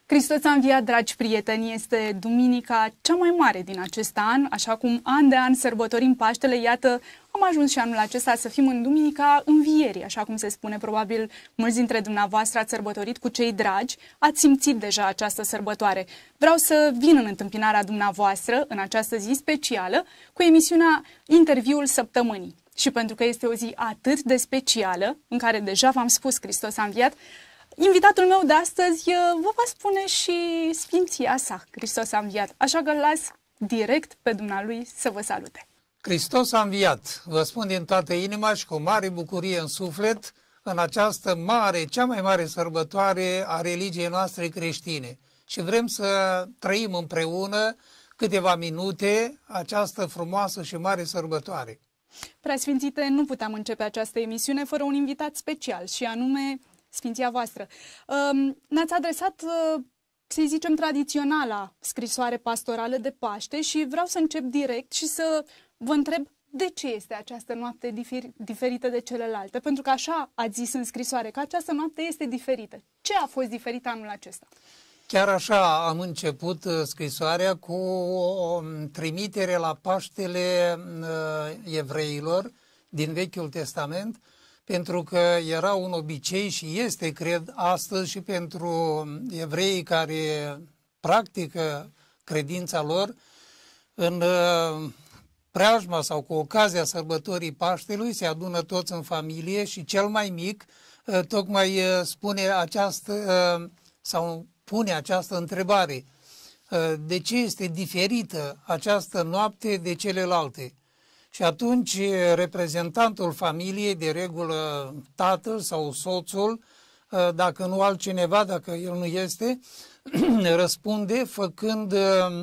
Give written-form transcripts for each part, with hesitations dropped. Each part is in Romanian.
Hristos a înviat, dragi prieteni, este duminica cea mai mare din acest an, așa cum an de an sărbătorim Paștele, iată, am ajuns și anul acesta să fim în duminica învierii, așa cum se spune, probabil mulți dintre dumneavoastră ați sărbătorit cu cei dragi, ați simțit deja această sărbătoare. Vreau să vin în întâmpinarea dumneavoastră în această zi specială cu emisiunea Interviul Săptămânii. Și pentru că este o zi atât de specială, în care deja v-am spus Hristos a înviat, invitatul meu de astăzi vă va spune și sfinția sa, Hristos a înviat. Așa că îl las direct pe dumnealui să vă salute. Hristos a înviat, vă spun din toată inima și cu mare bucurie în suflet, în această mare, cea mai mare sărbătoare a religiei noastre creștine. Și vrem să trăim împreună câteva minute această frumoasă și mare sărbătoare. Preasfințite, nu puteam începe această emisiune fără un invitat special, și anume Sfinția voastră. Ne-ați adresat, să-i zicem, tradiționala scrisoare pastorală de Paște și vreau să încep direct și să vă întreb de ce este această noapte diferită de celelalte. Pentru că așa ați zis în scrisoare, că această noapte este diferită. Ce a fost diferit anul acesta? Chiar așa am început scrisoarea cu o trimitere la Paștele evreilor din Vechiul Testament, pentru că era un obicei și este, cred, astăzi și pentru evreii care practică credința lor, în preajma sau cu ocazia sărbătorii Paștelui se adună toți în familie și cel mai mic tocmai spune această sau pune această întrebare: de ce este diferită această noapte de celelalte? Și atunci reprezentantul familiei, de regulă tatăl sau soțul, dacă nu altcineva, dacă el nu este, răspunde făcând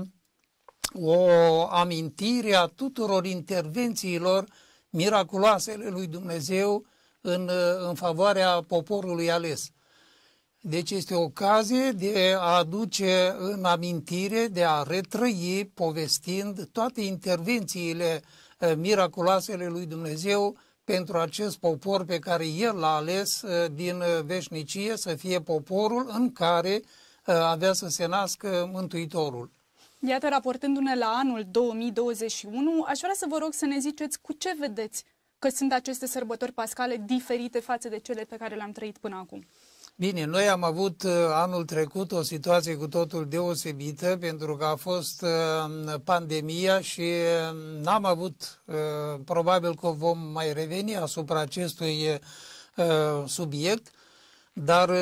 o amintire a tuturor intervențiilor miraculoase ale lui Dumnezeu în favoarea poporului ales. Deci este o ocazie de a aduce în amintire, de a retrăi, povestind toate intervențiile miraculoasele lui Dumnezeu pentru acest popor pe care El l-a ales din veșnicie să fie poporul în care avea să se nască Mântuitorul. Iată, raportându-ne la anul 2021, aș vrea să vă rog să ne ziceți cu ce vedeți că sunt aceste sărbători pascale diferite față de cele pe care le-am trăit până acum. Bine, noi am avut anul trecut o situație cu totul deosebită, pentru că a fost pandemia și n-am avut, probabil că vom mai reveni asupra acestui subiect, dar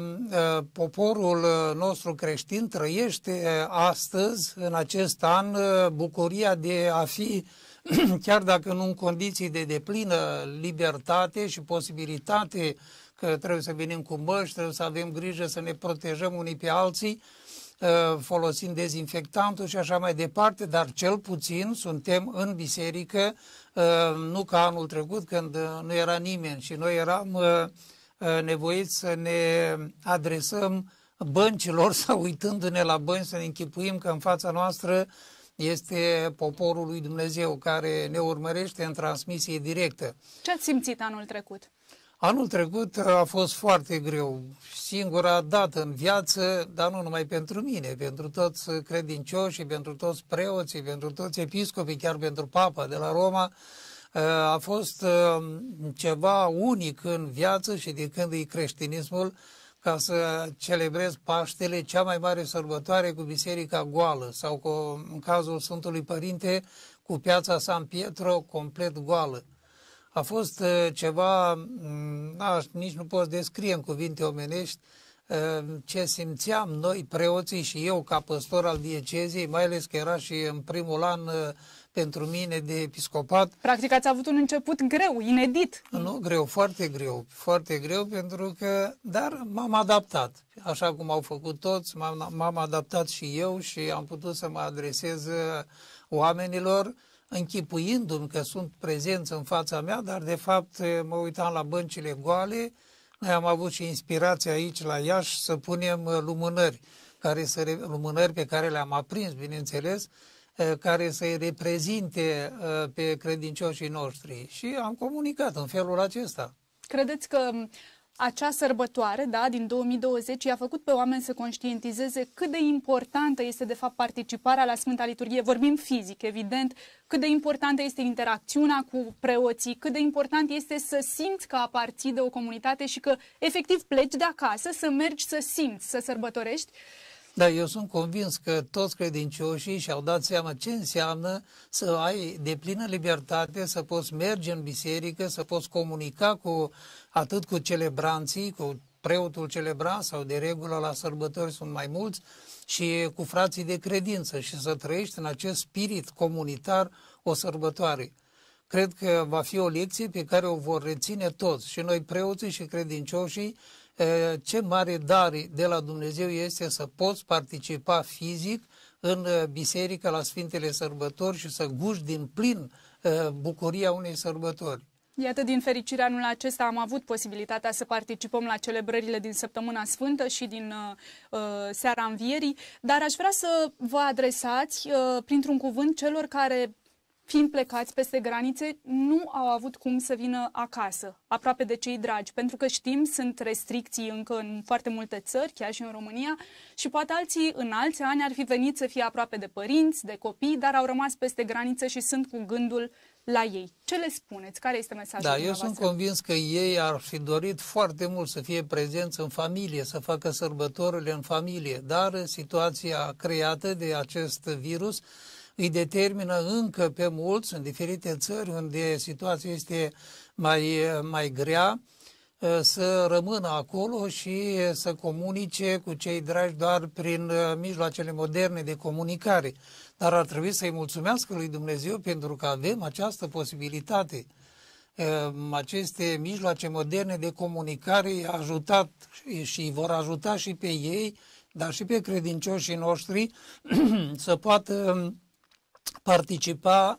poporul nostru creștin trăiește astăzi, în acest an, bucuria de a fi, chiar dacă nu în condiții de deplină libertate și posibilitate, că trebuie să venim cu măști, trebuie să avem grijă să ne protejăm unii pe alții, folosind dezinfectantul și așa mai departe, dar cel puțin suntem în biserică, nu ca anul trecut când nu era nimeni și noi eram nevoiți să ne adresăm băncilor sau uitându-ne la bănci să ne închipuim că în fața noastră este poporul lui Dumnezeu care ne urmărește în transmisie directă. Ce ați simțit anul trecut? Anul trecut a fost foarte greu, singura dată în viață, dar nu numai pentru mine, pentru toți credincioșii, pentru toți preoții, pentru toți episcopii, chiar pentru Papa de la Roma. A fost ceva unic în viață și de când e creștinismul, ca să celebrez Paștele, cea mai mare sărbătoare, cu biserica goală sau în cazul Sfântului Părinte cu piața San Pietro complet goală. A fost ceva, nici nu pot descrie în cuvinte omenești, ce simțeam noi, preoții, și eu ca păstor al diecezei, mai ales că era și în primul an pentru mine de episcopat. Practic ați avut un început greu, inedit. Nu greu, foarte greu, pentru că, dar m-am adaptat. Așa cum au făcut toți, m-am adaptat și eu și am putut să mă adresez oamenilor, închipuindu-mi că sunt prezenți în fața mea, dar de fapt mă uitam la băncile goale. Noi am avut și inspirația aici la Iași să punem lumânări, lumânări pe care le-am aprins, bineînțeles, care să-i reprezinte pe credincioșii noștri. Și am comunicat în felul acesta. Credeți că Acea sărbătoare, da, din 2020, i-a făcut pe oameni să conștientizeze cât de importantă este, de fapt, participarea la Sfânta Liturghie. Vorbim fizic, evident, cât de importantă este interacțiunea cu preoții, cât de important este să simți că aparții de o comunitate și că, efectiv, pleci de acasă, să mergi să simți, să sărbătorești. Da, eu sunt convins că toți credincioșii și-au dat seama ce înseamnă să ai deplină libertate, să poți merge în biserică, să poți comunica atât cu celebranții, cu preotul celebrant sau de regulă la sărbători sunt mai mulți, și cu frații de credință și să trăiești în acest spirit comunitar o sărbătoare. Cred că va fi o lecție pe care o vor reține toți, și noi preoții și credincioșii. Ce mare dar de la Dumnezeu este să poți participa fizic în biserică la Sfintele Sărbători și să guști din plin bucuria unei sărbători. Iată, din fericire, anul acesta am avut posibilitatea să participăm la celebrările din Săptămâna Sfântă și din Seara Învierii, dar aș vrea să vă adresați printr-un cuvânt celor care, fiind plecați peste granițe, nu au avut cum să vină acasă, aproape de cei dragi, pentru că știm, sunt restricții încă în foarte multe țări, chiar și în România, și poate alții în alți ani ar fi venit să fie aproape de părinți, de copii, dar au rămas peste graniță și sunt cu gândul la ei. Ce le spuneți? Care este mesajul dumneavoastră? Eu sunt convins că ei ar fi dorit foarte mult să fie prezenți în familie, să facă sărbătorile în familie, dar situația creată de acest virus îi determină încă pe mulți, în diferite țări unde situația este mai grea, să rămână acolo și să comunice cu cei dragi doar prin mijloacele moderne de comunicare. Dar ar trebui să-i mulțumească lui Dumnezeu pentru că avem această posibilitate. Aceste mijloace moderne de comunicare i-a ajutat și vor ajuta și pe ei, dar și pe credincioșii noștri să poată participa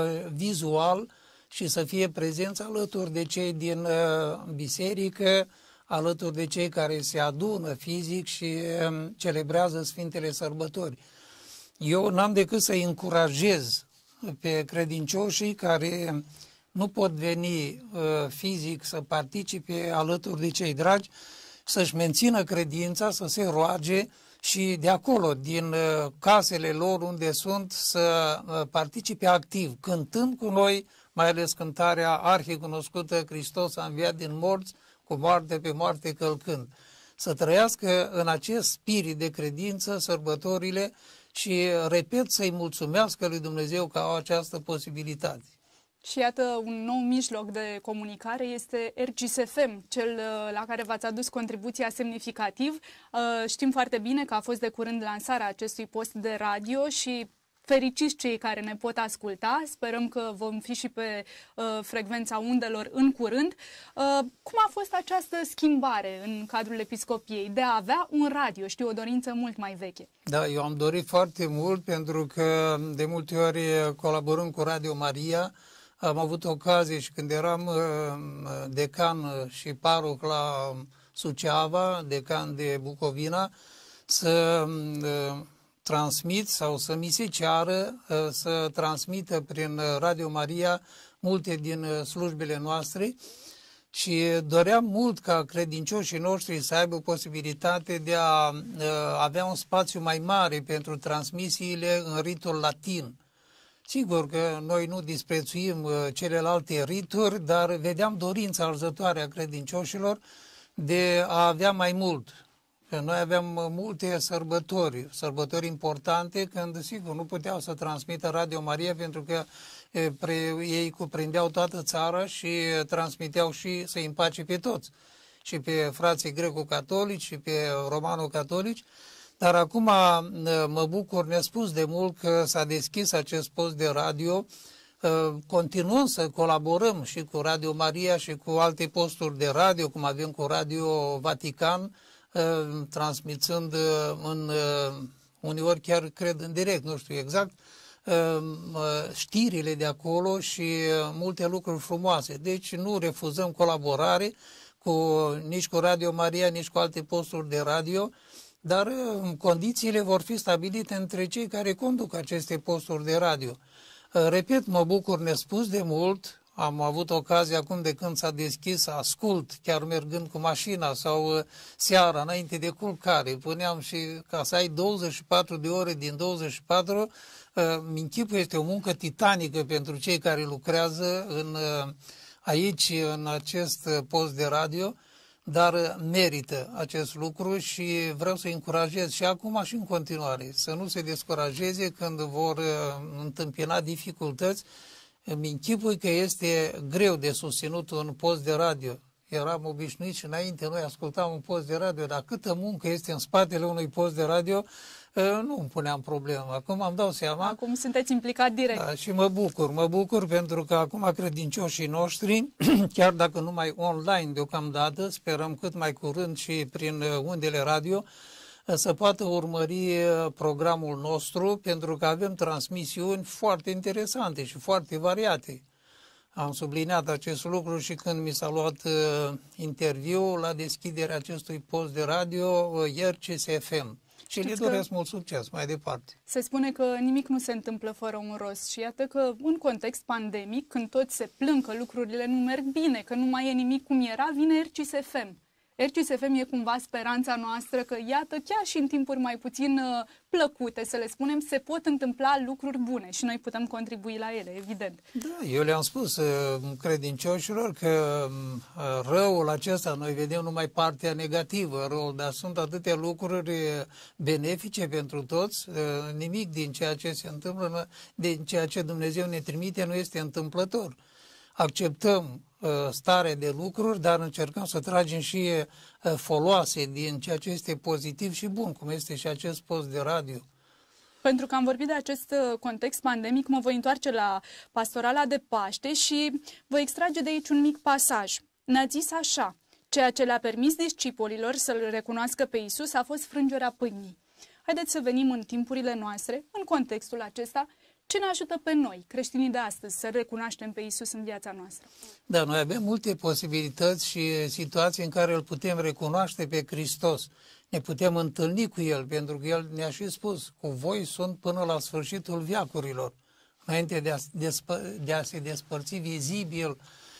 vizual și să fie prezenți alături de cei din biserică, alături de cei care se adună fizic și celebrează Sfintele Sărbători. Eu n-am decât să-i încurajez pe credincioșii care nu pot veni fizic să participe alături de cei dragi, să-și mențină credința, să se roage și de acolo, din casele lor unde sunt, să participe activ, cântând cu noi, mai ales cântarea arhicunoscută Hristos a înviat din morți, cu moarte pe moarte călcând. Să trăiască în acest spirit de credință sărbătorile și, repet, să-i mulțumească lui Dumnezeu că au această posibilitate. Și iată, un nou mijloc de comunicare este RGSFM, cel la care v-ați adus contribuția semnificativ. Știm foarte bine că a fost de curând lansarea acestui post de radio și fericiți cei care ne pot asculta. Sperăm că vom fi și pe frecvența undelor în curând. Cum a fost această schimbare în cadrul Episcopiei de a avea un radio? Știu, o dorință mult mai veche. Da, eu am dorit foarte mult pentru că de multe ori colaborând cu Radio Maria, am avut ocazie și când eram decan și paroh la Suceava, decan de Bucovina, să transmit sau să mi se ceară să transmită prin Radio Maria multe din slujbele noastre și doream mult ca credincioșii noștri să aibă posibilitate de a avea un spațiu mai mare pentru transmisiile în ritul latin. Sigur că noi nu disprețuim celelalte rituri, dar vedeam dorința arzătoare a credincioșilor de a avea mai mult. Că noi aveam multe sărbători importante, când, sigur, nu puteau să transmită Radio Maria pentru că ei cuprindeau toată țara și transmiteau și să-i împace pe toți, și pe frații greco-catolici și pe romano-catolici. Dar acum mă bucur nespus de mult că s-a deschis acest post de radio. Continuăm să colaborăm și cu Radio Maria și cu alte posturi de radio, cum avem cu Radio Vatican, transmițând uneori chiar cred în direct, nu știu exact, știrile de acolo și multe lucruri frumoase. Deci nu refuzăm colaborare nici cu Radio Maria, nici cu alte posturi de radio, dar condițiile vor fi stabilite între cei care conduc aceste posturi de radio. Repet, mă bucur nespus de mult, Am avut ocazia acum de când s-a deschis să ascult, chiar mergând cu mașina sau seara, înainte de culcare. Puneam și ca să ai 24 de ore din 24, mi-nchipui, este o muncă titanică pentru cei care lucrează aici, în acest post de radio, dar merită acest lucru și vreau să-i încurajez și acum și în continuare, să nu se descurajeze când vor întâmpina dificultăți. Îmi închipui că este greu de susținut un post de radio. Eram obișnuit și înainte noi ascultam un post de radio, dar câtă muncă este în spatele unui post de radio, nu îmi puneam problemă. Acum îmi dau seama. Acum sunteți implicat direct. Da, și mă bucur pentru că acum credincioșii noștri, chiar dacă numai online deocamdată, sperăm cât mai curând și prin undele radio, să poată urmări programul nostru, pentru că avem transmisiuni foarte interesante și foarte variate. Am subliniat acest lucru și când mi s-a luat interviu la deschiderea acestui post de radio, IRCS-FM. Și le doresc mult succes mai departe. Se spune că nimic nu se întâmplă fără un rost și iată că în context pandemic, când toți se plâng că lucrurile nu merg bine, că nu mai e nimic cum era, vine IRCS-FM. IRCS-FM e cumva speranța noastră că, iată, chiar și în timpuri mai puțin plăcute, să le spunem, se pot întâmpla lucruri bune și noi putem contribui la ele, evident. Da, eu le-am spus credincioșilor că răul acesta, noi vedem numai partea negativă, răul, dar sunt atâtea lucruri benefice pentru toți, nimic din ceea ce se întâmplă, din ceea ce Dumnezeu ne trimite nu este întâmplător. Acceptăm stare de lucruri, dar încercăm să tragem și foloase din ceea ce este pozitiv și bun, cum este și acest post de radio. Pentru că am vorbit de acest context pandemic, mă voi întoarce la pastorala de Paște și voi extrage de aici un mic pasaj. Ne-a zis așa: ceea ce le-a permis discipolilor să-L recunoască pe Iisus a fost frângerea pâinii. Haideți să venim în timpurile noastre, în contextul acesta, ce ne ajută pe noi, creștinii de astăzi, să recunoaștem pe Iisus în viața noastră? Da, noi avem multe posibilități și situații în care îl putem recunoaște pe Hristos. Ne putem întâlni cu El, pentru că El ne-a și spus: cu voi sunt până la sfârșitul veacurilor. Înainte de a se despărți vizibil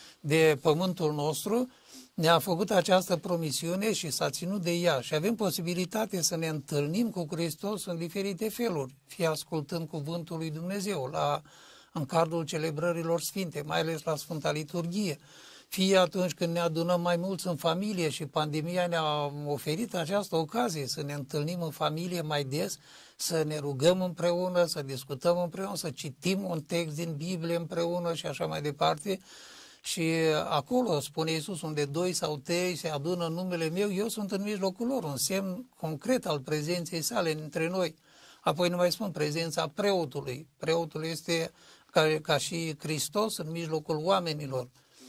de pământul nostru, ne-a făcut această promisiune și s-a ținut de ea. Și avem posibilitate să ne întâlnim cu Hristos în diferite feluri, fie ascultând cuvântul lui Dumnezeu în cadrul celebrărilor sfinte, mai ales la Sfânta Liturghie, fie atunci când ne adunăm mai mulți în familie și pandemia ne-a oferit această ocazie să ne întâlnim în familie mai des, să ne rugăm împreună, să discutăm împreună, să citim un text din Biblie împreună și așa mai departe. Și acolo, spune Iisus, unde 2 sau 3 se adună în numele meu, eu sunt în mijlocul lor, un semn concret al prezenței sale între noi. Apoi nu mai spun prezența preotului. Preotul este ca și Hristos în mijlocul oamenilor.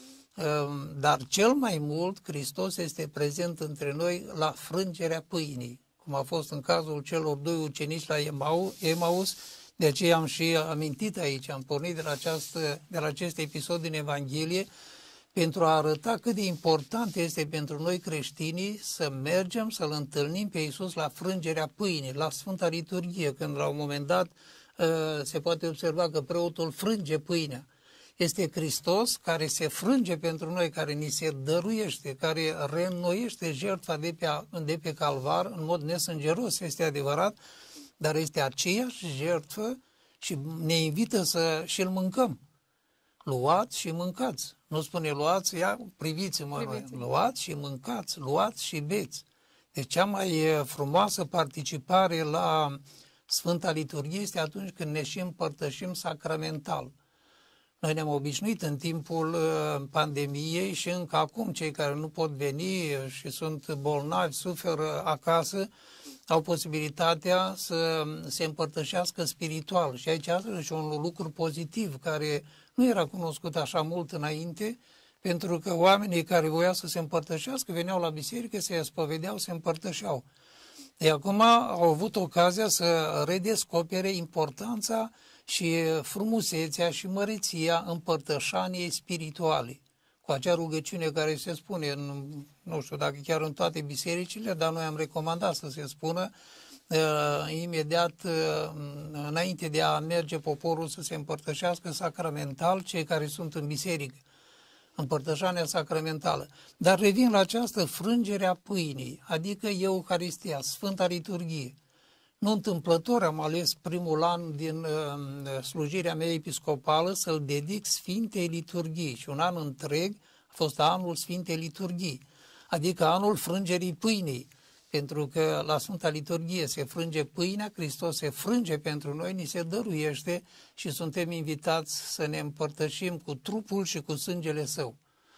Dar cel mai mult Hristos este prezent între noi la frângerea pâinii, cum a fost în cazul celor 2 ucenici la Emaus. De aceea am și amintit aici, am pornit de la acest episod din Evanghelie, pentru a arăta cât de important este pentru noi creștinii să mergem să-L întâlnim pe Iisus la frângerea pâinii, la Sfânta Liturghie, când la un moment dat se poate observa că preotul frânge pâinea. Este Hristos care se frânge pentru noi, care ni se dăruiește, care reînnoiește jertfa de pe Calvar în mod nesângeros, este adevărat, dar este aceeași jertfă și ne invită să și-l mâncăm. Luați și mâncați. Nu spune luați, priviți-mă, luați și mâncați, luați și beți. Deci cea mai frumoasă participare la Sfânta Liturghie este atunci când ne și împărtășim sacramental. Noi ne-am obișnuit în timpul pandemiei și încă acum cei care nu pot veni și sunt bolnavi, suferă acasă, au posibilitatea să se împărtășească spiritual. Și aici și un lucru pozitiv care nu era cunoscut așa mult înainte, pentru că oamenii care voiau să se împărtășească veneau la biserică, se spovedeau, se împărtășeau. Ei acum au avut ocazia să redescopere importanța și frumusețea și măreția împărtășaniei spirituale. Cu acea rugăciune care se spune, nu știu dacă chiar în toate bisericile, dar noi am recomandat să se spună imediat înainte de a merge poporul să se împărtășească sacramental cei care sunt în biserică. Împărtășania sacramentală. Dar revin la această frângere a pâinii, adică Euharistia, Sfânta Liturghie. Nu întâmplător am ales primul an din slujirea mea episcopală să-l dedic Sfintei Liturghii și un an întreg a fost anul Sfintei Liturghii, adică anul frângerii pâinii, pentru că la Sfânta Liturghie se frânge pâinea, Hristos se frânge pentru noi, ni se dăruiește și suntem invitați să ne împărtășim cu trupul și cu sângele Său.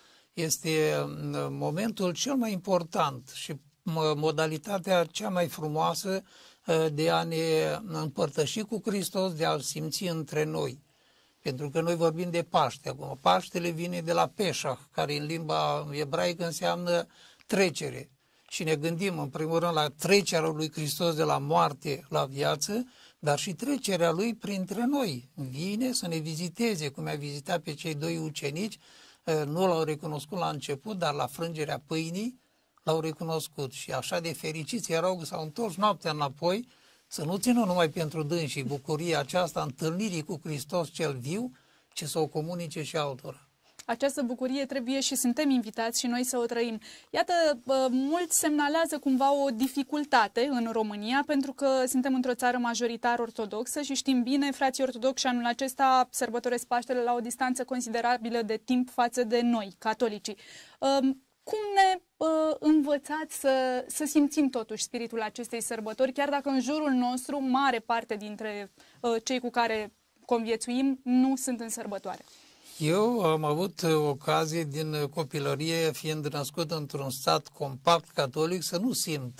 Este momentul cel mai important și modalitatea cea mai frumoasă de a ne împărtăși cu Hristos, de a-L simți între noi. Pentru că noi vorbim de Paște acum. Paștele vine de la Peșah, care în limba ebraică înseamnă trecere. Și ne gândim în primul rând la trecerea lui Hristos de la moarte la viață, dar și trecerea Lui printre noi. Vine să ne viziteze, cum a vizitat pe cei doi ucenici, nu l-au recunoscut la început, dar la frângerea pâinii l-au recunoscut. Și așa de fericiți erau că s-au întors noaptea înapoi, să nu țină numai pentru dânsii bucuria aceasta întâlnirii cu Hristos cel viu, ci să o comunice și altora. Această bucurie trebuie și suntem invitați și noi să o trăim. Iată, mulți semnalează cumva o dificultate în România, pentru că suntem într-o țară majoritar ortodoxă și știm bine, frații ortodoxi anul acesta sărbătoresc Paștele la o distanță considerabilă de timp față de noi, catolicii. Cum ne învățați să simțim totuși spiritul acestei sărbători, chiar dacă în jurul nostru mare parte dintre cei cu care conviețuim nu sunt în sărbătoare? Eu am avut ocazie din copilărie, fiind născut într-un stat compact catolic, să nu simt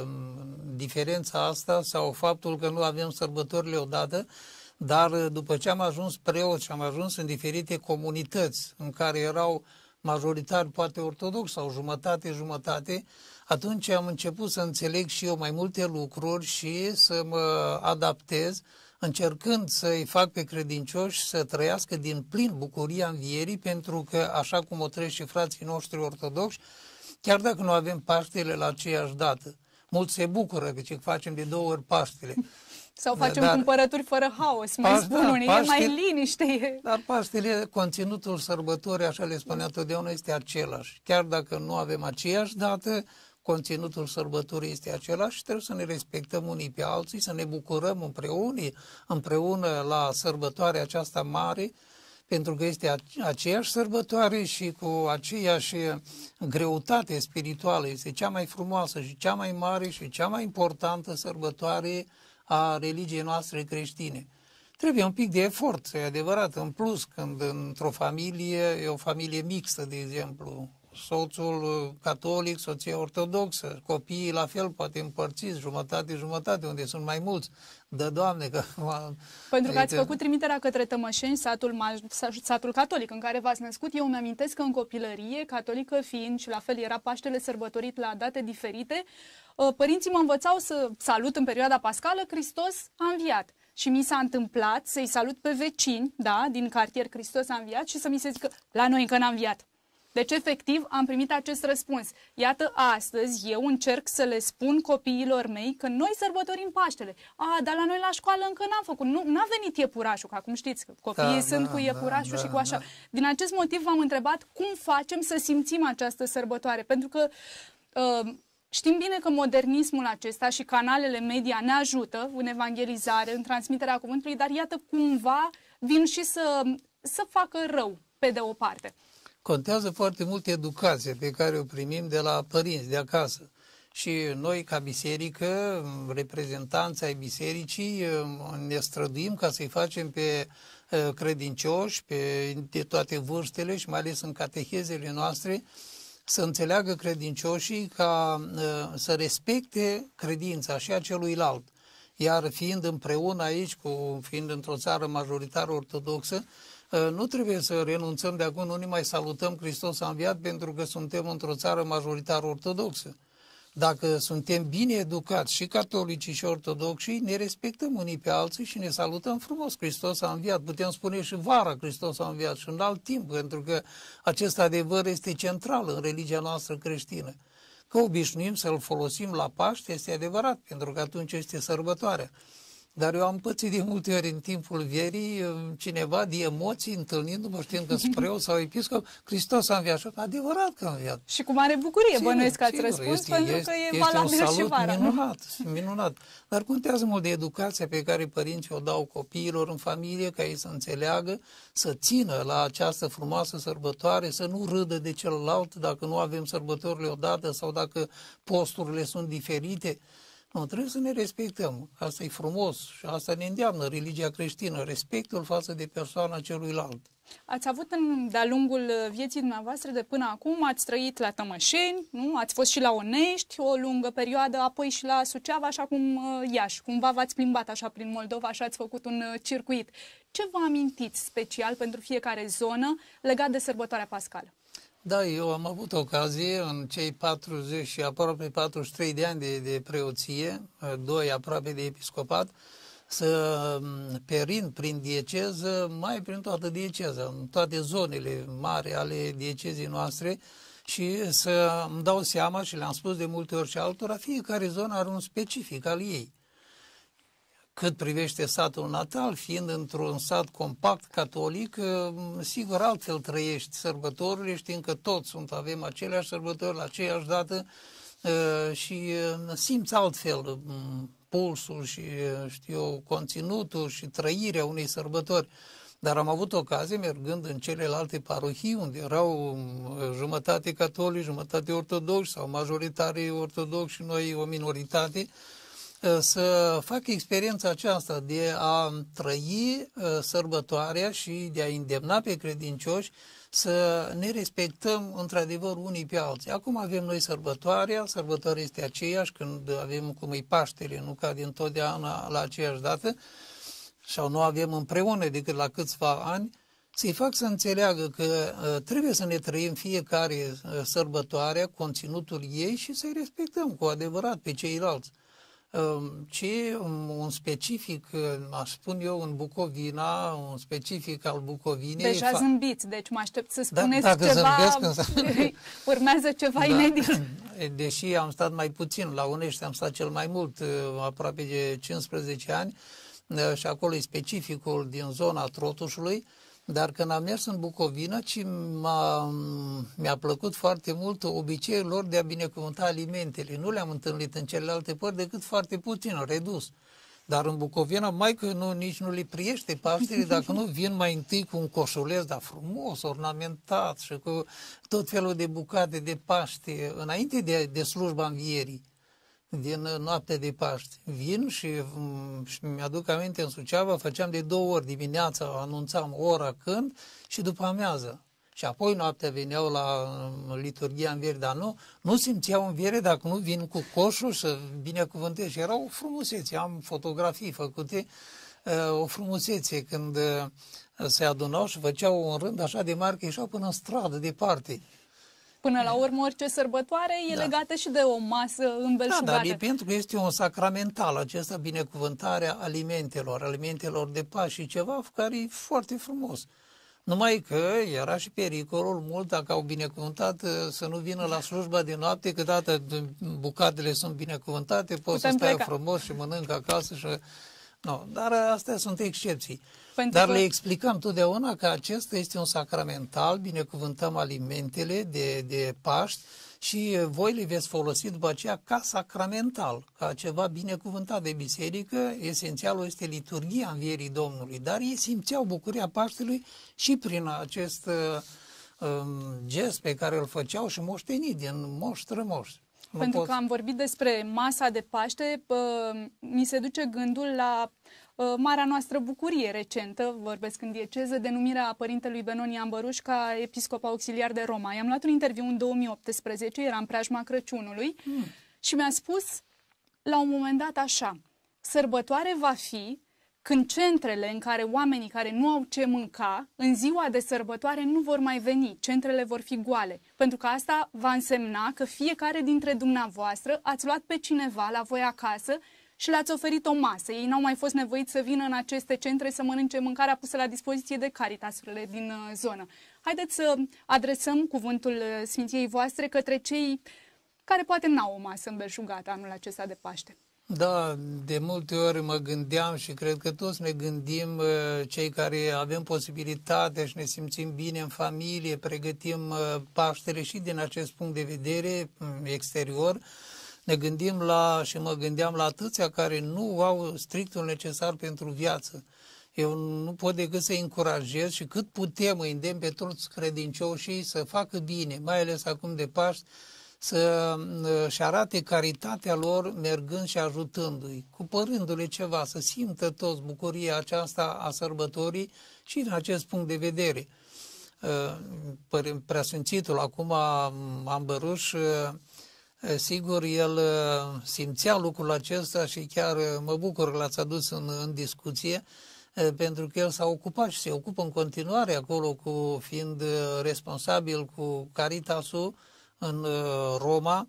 diferența asta sau faptul că nu avem sărbătorile odată, dar după ce am ajuns preot și am ajuns în diferite comunități în care erau majoritari poate ortodox sau jumătate, atunci am început să înțeleg și eu mai multe lucruri și să mă adaptez, încercând să-i fac pe credincioși să trăiască din plin bucuria învierii, pentru că, așa cum o trăiesc și frații noștri ortodoxi, chiar dacă nu avem Paștele la aceeași dată, mulți se bucură că facem de 2 ori Paștele. Sau facem cumpărături fără haos, mai spun unii, e mai liniște. Dar Paștele, conținutul sărbătorii, așa le spunea totdeauna, este același. Chiar dacă nu avem aceeași dată, conținutul sărbătorii este același și trebuie să ne respectăm unii pe alții, să ne bucurăm împreună la sărbătoarea aceasta mare, pentru că este aceeași sărbătoare și cu aceeași greutate spirituală. Este cea mai frumoasă și cea mai mare și cea mai importantă sărbătoare a religiei noastre creștine. Trebuie un pic de efort, e adevărat, în plus, când într-o familie, e o familie mixtă, de exemplu, soțul catolic, soția ortodoxă, copiii la fel, poate împărțiți, jumătate, unde sunt mai mulți. Dă Doamne că... Pentru că ați făcut trimiterea către Tămășeni, satul catolic în care v-ați născut. Eu îmi amintesc că în copilărie, catolică fiind, și la fel era Paștele sărbătorit la date diferite, părinții mă învățau să salut în perioada pascală, Hristos a înviat. Și mi s-a întâmplat să-i salut pe vecini, da, din cartier, Hristos a înviat, și să mi se zică, la noi încă n-a înviat. Deci, efectiv, am primit acest răspuns. Iată, astăzi eu încerc să le spun copiilor mei că noi sărbătorim Paștele. Dar la noi la școală încă n-am făcut. Nu, n-a venit iepurașul, că acum știți că copiii sunt cu iepurașul și cu așa. Din acest motiv v-am întrebat cum facem să simțim această sărbătoare. Pentru că știm bine că modernismul acesta și canalele media ne ajută în evangelizare, în transmiterea cuvântului, dar iată, cumva vin și să facă rău, pe de o parte. Contează foarte mult educația pe care o primim de la părinți, de acasă. Și noi, ca biserică, reprezentanții ai bisericii, ne străduim ca să-i facem pe credincioși, de toate vârstele și mai ales în catehezele noastre, să înțeleagă credincioșii ca să respecte credința și a celuilalt. Iar fiind împreună aici, fiind într-o țară majoritar ortodoxă, nu trebuie să renunțăm de acum, nu ne mai salutăm Hristos a înviat pentru că suntem într-o țară majoritar ortodoxă. Dacă suntem bine educați și catolicii și ortodoxii, ne respectăm unii pe alții și ne salutăm frumos. Hristos a înviat. Putem spune și vara Hristos a înviat și în alt timp, pentru că acest adevăr este central în religia noastră creștină. că obișnuim să-l folosim la Paște, este adevărat, pentru că atunci este sărbătoarea. Dar eu am pățit de multe ori în timpul vierii cineva de emoții, întâlnindu-mă, știind că preot sau episcop, Hristos a înviat. Și adevărat că a înviat. Și cu mare bucurie bănuiesc că ați sigur, răspuns, pentru că e valabil și vara. Minunat. Dar contează mult de educația pe care părinții o dau copiilor în familie, ca ei să înțeleagă, să țină la această frumoasă sărbătoare, să nu râdă de celălalt dacă nu avem sărbătorile odată sau dacă posturile sunt diferite. Nu, trebuie să ne respectăm. Asta e frumos și asta ne îndeamnă religia creștină, respectul față de persoana celuilalt. Ați avut de-a lungul vieții dumneavoastră de până acum, ați trăit la Tămășeni, nu? Ați fost și la Onești o lungă perioadă, apoi și la Suceava, așa cum Iași. Cumva v-ați plimbat așa prin Moldova și ați făcut un circuit. Ce vă amintiți special pentru fiecare zonă legat de sărbătoarea pascală? Da, eu am avut ocazie în cei 40 și aproape 43 de ani de preoție, 2 aproape de episcopat, să perind prin dieceză, mai prin toată dieceza, în toate zonele mari ale diecezii noastre și să îmi dau seama, și le-am spus de multe ori și altora, fiecare zonă are un specific al ei. Cât privește satul natal, fiind într-un sat compact catolic, sigur altfel trăiești sărbătorile, știind că toți avem aceleași sărbători la aceeași dată și simți altfel pulsul și, conținutul și trăirea unei sărbători. Dar am avut ocazie, mergând în celelalte parohii, unde erau jumătate catolici, jumătate ortodoxi sau majoritari ortodoxi și noi o minoritate, să fac experiența aceasta de a trăi sărbătoarea și de a îndemna pe credincioși să ne respectăm într-adevăr unii pe alții. Acum avem noi sărbătoarea este aceeași când avem cum e Paștele, nu ca dintotdeauna la aceeași dată, sau nu avem împreună decât la câțiva ani, să-i fac să înțeleagă că trebuie să ne trăim fiecare sărbătoarea, conținutul ei și să-i respectăm cu adevărat pe ceilalți. Ce un specific, aș spun eu, în Bucovina, un specific al Bucovinei... Deja zâmbiți, deci mă aștept să spuneți ceva, urmează ceva inedit. Deși am stat mai puțin la Unești, am stat cel mai mult, aproape de 15 ani, și acolo e specificul din zona Trotușului, dar când am mers în Bucovina, mi-a plăcut foarte mult obiceiul lor de a binecuvânta alimentele. Nu le-am întâlnit în celelalte părți decât foarte puțin, redus. Dar în Bucovina, nici nu le priește Paștele dacă nu vin mai întâi cu un coșuleț, dar frumos, ornamentat și cu tot felul de bucate de Paște, înainte de slujba învierii, din noaptea de Paște. Vin și mi-aduc aminte, în Suceava făceam de 2 ori, dimineața anunțam ora când și după amiază. Și apoi noaptea veneau la liturghia învierii, dar nu simțeau înviere dacă nu vin cu coșul să binecuvânteze. Și era o frumusețe, am fotografii făcute, o frumusețe când se adunau și făceau un rând așa de mare că ieșeau până în stradă, departe. Până la urmă, orice sărbătoare e legată și de o masă îmbelșugată. Da, dar e pentru că este un sacramental acesta, binecuvântarea alimentelor de Paște și ceva care e foarte frumos. Numai că era și pericolul mult dacă au binecuvântat să nu vină la slujba de noapte, că dată bucatele sunt binecuvântate, poți să stai frumos și mănâncă acasă și... Nu, dar astea sunt excepții. Dar le explicăm totdeauna că acesta este un sacramental, binecuvântăm alimentele de Paști și voi le veți folosi după aceea ca sacramental, ca ceva binecuvântat de biserică. Esențialul este liturghia învierii Domnului, dar ei simțeau bucuria Paștelui și prin acest gest pe care îl făceau și moștenit din moș strămoși. Pentru că am vorbit despre masa de Paște, mi se duce gândul la marea noastră bucurie recentă, vorbesc în dieceză, denumirea părintelui Benonie Ambăruș ca episcop auxiliar de Roma. I-am luat un interviu în 2018, era în preajma Crăciunului și mi-a spus la un moment dat așa: sărbătoare va fi când centrele în care oamenii care nu au ce mânca, în ziua de sărbătoare nu vor mai veni, centrele vor fi goale. Pentru că asta va însemna că fiecare dintre dumneavoastră ați luat pe cineva la voi acasă și le-ați oferit o masă. Ei n-au mai fost nevoiți să vină în aceste centre să mănânce mâncarea pusă la dispoziție de Caritasurile din zonă. Haideți să adresăm cuvântul Sfinției voastre către cei care poate n-au o masă îmbelșugată anul acesta de Paște. Da, de multe ori mă gândeam și cred că toți ne gândim, cei care avem posibilitatea și ne simțim bine în familie, pregătim Paștele și din acest punct de vedere exterior, ne gândim și mă gândeam la atâția care nu au strictul necesar pentru viață. Eu nu pot decât să-i încurajez și cât putem îi îndemn pe toți credincioșii să facă bine, mai ales acum de Paști, să-și arate caritatea lor mergând și ajutându-i, cupărându-le ceva, să simtă toți bucuria aceasta a sărbătorii și din acest punct de vedere. Preasfințitul acum Ambăruș, sigur, el simțea lucrul acesta și chiar mă bucur că l-ați adus în discuție, pentru că el s-a ocupat și se ocupă în continuare acolo, fiind responsabil cu Caritasul în Roma.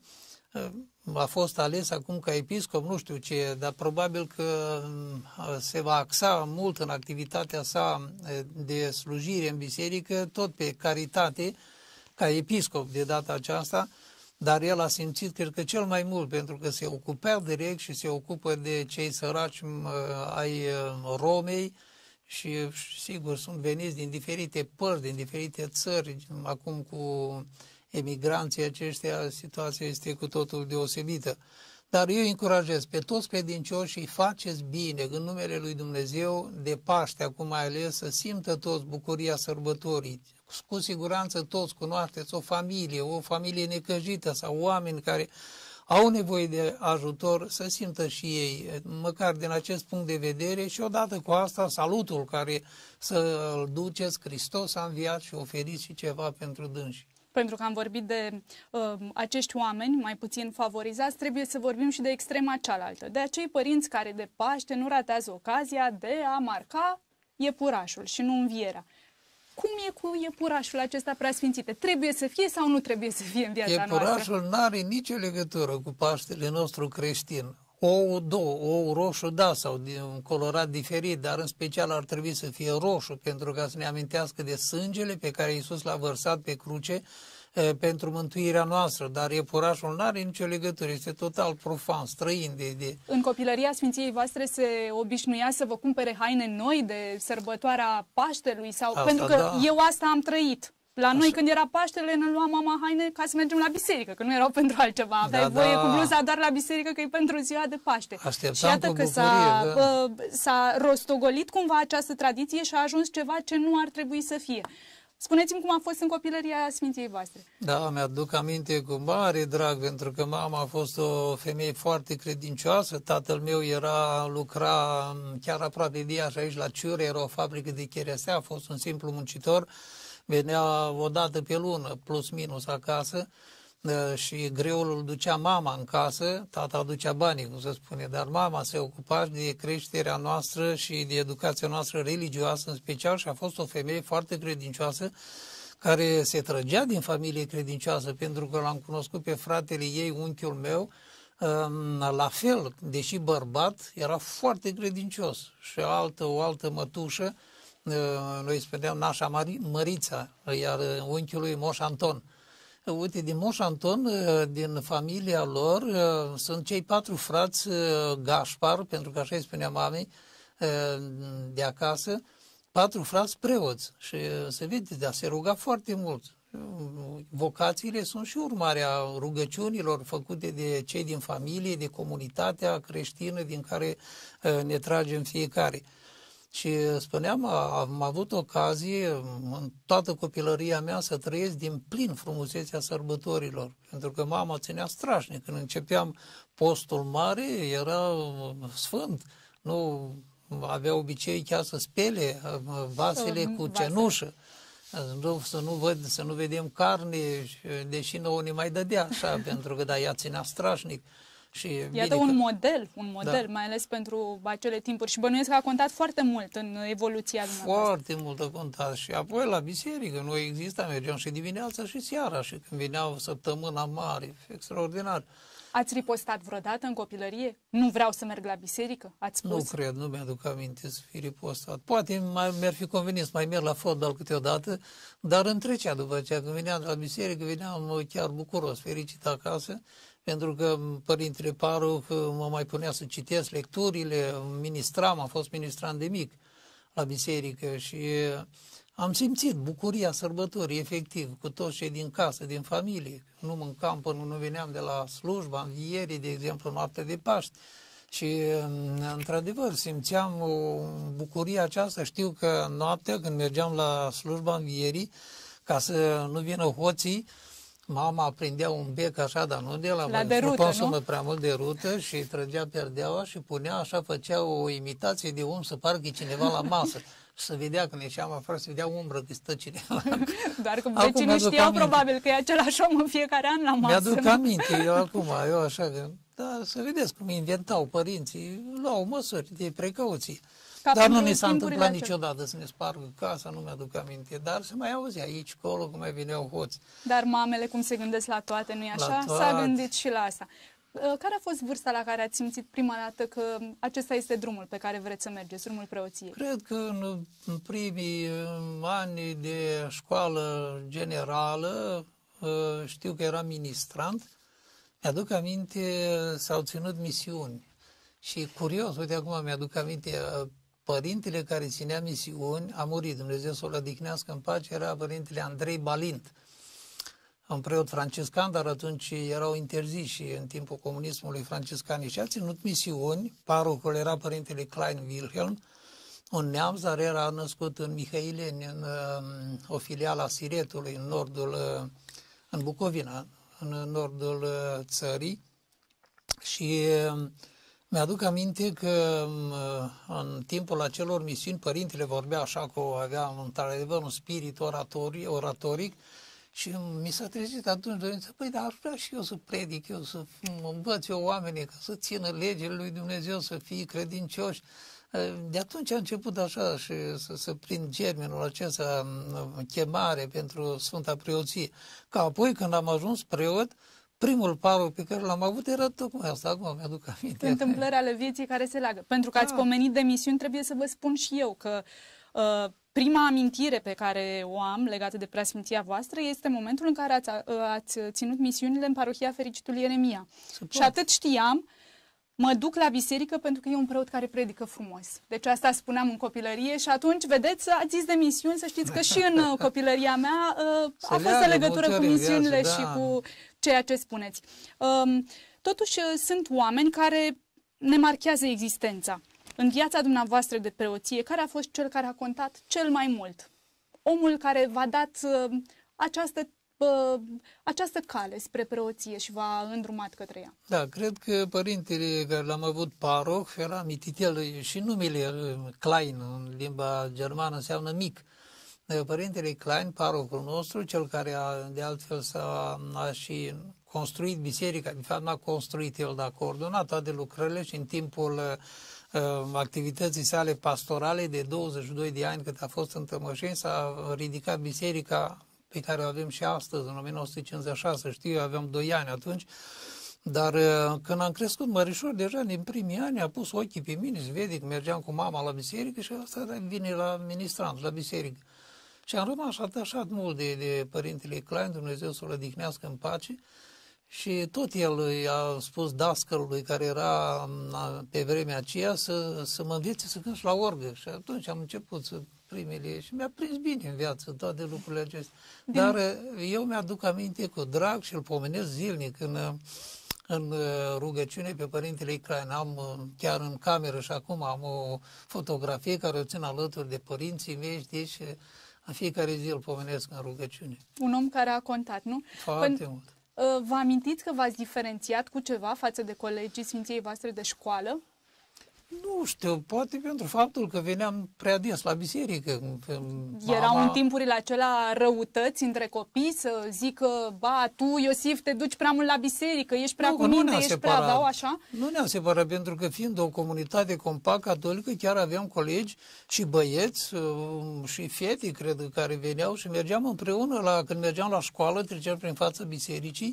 A fost ales acum ca episcop, nu știu ce, dar probabil că se va axa mult în activitatea sa de slujire în biserică, tot pe caritate, ca episcop de data aceasta, dar el a simțit, cred că cel mai mult, pentru că se ocupea direct și se ocupă de cei săraci ai Romei și, sigur, sunt veniți din diferite părți, din diferite țări, acum cu emigranții aceștia, situația este cu totul deosebită. Dar eu încurajez pe toți credincioșii, faceți bine în numele lui Dumnezeu de Paște, acum mai ales, să simtă toți bucuria sărbătorii. Cu siguranță toți cunoașteți o familie necăjită sau oameni care au nevoie de ajutor, să simtă și ei, măcar din acest punct de vedere, și odată cu asta salutul care să-l duceți, Hristos a înviat, și oferiți și ceva pentru dânsi. Pentru că am vorbit de acești oameni mai puțin favorizați, trebuie să vorbim și de extrema cealaltă, de acei părinți care de Paște nu ratează ocazia de a marca iepurașul și nu învierea. Cum e cu iepurașul acesta, preasfințite? Trebuie să fie sau nu trebuie să fie în viața noastră? Iepurașul nu are nicio legătură cu Paștele nostru creștin. Ou roșu, da, sau un colorat diferit, dar în special ar trebui să fie roșu, pentru ca să ne amintească de sângele pe care Iisus l-a vărsat pe cruce pentru mântuirea noastră, dar iepurașul nu are nicio legătură, este total profan, străin de... În copilăria Sfinției voastre se obișnuia să vă cumpere haine noi de sărbătoarea Paștelui? Sau... Asta, pentru că da. eu asta am trăit. La noi, când era Paștele, ne lua mama haine ca să mergem la biserică, că nu erau pentru altceva. Aveai voie cu bluza doar la biserică, că e pentru ziua de Paște. Așteptam și iată că s-a rostogolit cumva această tradiție și a ajuns ceva ce nu ar trebui să fie. Spuneți-mi cum a fost în copilăria Sfinției voastre. Da, mi-aduc aminte cu mare drag, pentru că mama a fost o femeie foarte credincioasă. Tatăl meu lucra chiar aproape de Iași, aici la Ciure, era o fabrică de cherestea, a fost un simplu muncitor. Venea o dată pe lună, plus minus, acasă, și greul îl ducea mama în casă, tata ducea banii, cum se spune, dar mama se ocupa de creșterea noastră și de educația noastră religioasă în special, și a fost o femeie foarte credincioasă, care se trăgea din familie credincioasă, pentru că l-am cunoscut pe fratele ei, unchiul meu, la fel, deși bărbat, era foarte credincios. Și o altă mătușă, noi spuneam nașa Mărița, iar unchiul lui Moș Anton. Uite, din Moș Anton, din familia lor, sunt cei 4 frați Gașpar, pentru că așa îi spunea mamei de acasă, 4 frați preoți. Și se vede, dar se ruga foarte mult. Vocațiile sunt și urmarea rugăciunilor făcute de cei din familie, de comunitatea creștină din care ne tragem fiecare. Și spuneam, am avut ocazie în toată copilăria mea să trăiesc din plin frumusețea sărbătorilor, pentru că mama ținea strașnic. Când începeam postul mare, era sfânt, nu avea obicei chiar să spele vasele cu cenușă, să nu vedem carne, deși nouă ne mai dădea așa, pentru că ea ținea strașnic. Și iată un model, da, mai ales pentru acele timpuri, și bănuiesc că a contat foarte mult în evoluția dumneavoastră. Foarte mult a contat, și apoi la biserică nu exista, mergeam și dimineața și seara, și când veneau săptămâna mare, extraordinar. Ați ripostat vreodată în copilărie? Nu vreau să merg la biserică? Ați spus? Nu cred, nu mi-aduc aminte să fi ripostat. Poate mi-ar fi convenit să mai merg la fotbal câteodată, dar îmi trecea după aceea. Când veneam de la biserică, veneam chiar bucuros, fericit acasă, pentru că părintele Paroh mă mai punea să citesc lecturile, ministram, am fost ministrant de mic la biserică și am simțit bucuria sărbătorii, efectiv, cu toți cei din casă, din familie. Nu mâncam până nu veneam de la slujba, învierii, de exemplu, noaptea de Paști. Și, într-adevăr, simțeam o bucurie aceasta. Știu că noaptea, când mergeam la slujba învierii, ca să nu vină hoții, mama prindea un bec așa, dar nu de la derută, nu consumă prea mult de rută și trăgea perdeaua și punea așa, făcea o imitație de om, să parcă e cineva la masă. Și să vedea când ieșeam afară, să vedea umbră că stă cineva. Doar că vecinii știau probabil că e același om în fiecare an la masă. Mi-aduc aminte, eu așa, da, să vedeți cum inventau părinții, luau măsuri de precauție. Dar nu ne s-a întâmplat niciodată să ne spargă casa, nu mi-aduc aminte. Dar se mai auzea aici, acolo, cum mai veneau hoți. Dar mamele, cum se gândesc la toate, nu-i așa? S-a gândit și la asta. Care a fost vârsta la care ați simțit prima dată că acesta este drumul pe care vreți să mergeți, drumul preoției? Cred că în primii ani de școală generală, știu că eram ministrant, mi-aduc aminte, s-au ținut misiuni. Și curios, uite acum mi-aduc aminte, părintele care ținea misiuni a murit, Dumnezeu să-l odihnească în pace, era părintele Andrei Balint, un preot franciscan, dar atunci erau interziși în timpul comunismului franciscanii și a ținut misiuni. Parohul era părintele Klein Wilhelm, un neamț, dar era născut în Mihaileni, în o filială a Siretului, în nordul, în Bucovina, în nordul țării. Și mi-aduc aminte că în timpul acelor misiuni părintele vorbea așa că avea într-adevăr un spirit oratoric și mi s-a trezit atunci dorința, păi dar aș vrea și eu să predic, eu să învăț eu oamenii ca să țină legile lui Dumnezeu, să fie credincioși. De atunci a început așa și să prind germenul acesta, chemare pentru Sfânta Preoție. Ca apoi când am ajuns preot, primul paroh pe care l-am avut era tocmai asta, acum mi-aduc aminte. Întâmplări ale vieții care se leagă. Pentru că ați pomenit de misiuni, trebuie să vă spun și eu că prima amintire pe care o am legată de preasfinția voastră este momentul în care ați ținut misiunile în parohia Fericitului Ieremia. Și atât știam, mă duc la biserică pentru că e un preot care predică frumos. Deci asta spuneam în copilărie și atunci, vedeți, ați zis de misiuni, să știți că și în copilăria mea a fost în legătură cu misiunile și cu ceea ce spuneți. Totuși, sunt oameni care ne marchează existența. În viața dumneavoastră de preoție, care a fost cel care a contat cel mai mult? Omul care v-a dat această cale spre preoție și v-a îndrumat către ea. Da, cred că părintele care l-am avut paroh era mititel și numele Klein în limba germană înseamnă mic. Părintele Klein, parohul nostru, cel care de altfel a și construit biserica, de fapt n-a construit el, dar a coordonat toate lucrările și în timpul activității sale pastorale de 22 de ani cât a fost în Tămășeni s-a ridicat biserica pe care o avem și astăzi, în 1956, știu, eu aveam 2 ani atunci, dar când am crescut mărișor, deja din primii ani a pus ochii pe mine, se vede că mergeam cu mama la biserică și asta vine la ministrant, la biserică. Și am rămas atașat mult de părintele Klein, Dumnezeu să-l odihnească în pace, și tot el i-a spus dascălului care era pe vremea aceea să mă învețe să cânt și la orgă. Și atunci am început să primele și mi-a prins bine în viață toate lucrurile acestea. Dar eu mi-aduc aminte cu drag și îl pomenesc zilnic în rugăciune pe părintele Klein. Am chiar în cameră și acum am o fotografie care o țin alături de părinții mei, știi, și în fiecare zi îl pomenesc în rugăciune. Un om care a contat, nu? Foarte mult. Vă amintiți că v-ați diferențiat cu ceva față de colegii Sfinției voastre de școală? Nu știu, poate pentru faptul că veneam prea des la biserică. Erau în timpurile acelea răutăți între copii să zică, ba, tu, Iosif, te duci prea mult la biserică, ești prea cu minte, ești prea dau așa? Nu ne-am separat, pentru că fiind o comunitate compact catolică, chiar aveam colegi și băieți și fete, cred, care veneau și mergeam împreună, când mergeam la școală, treceam prin fața bisericii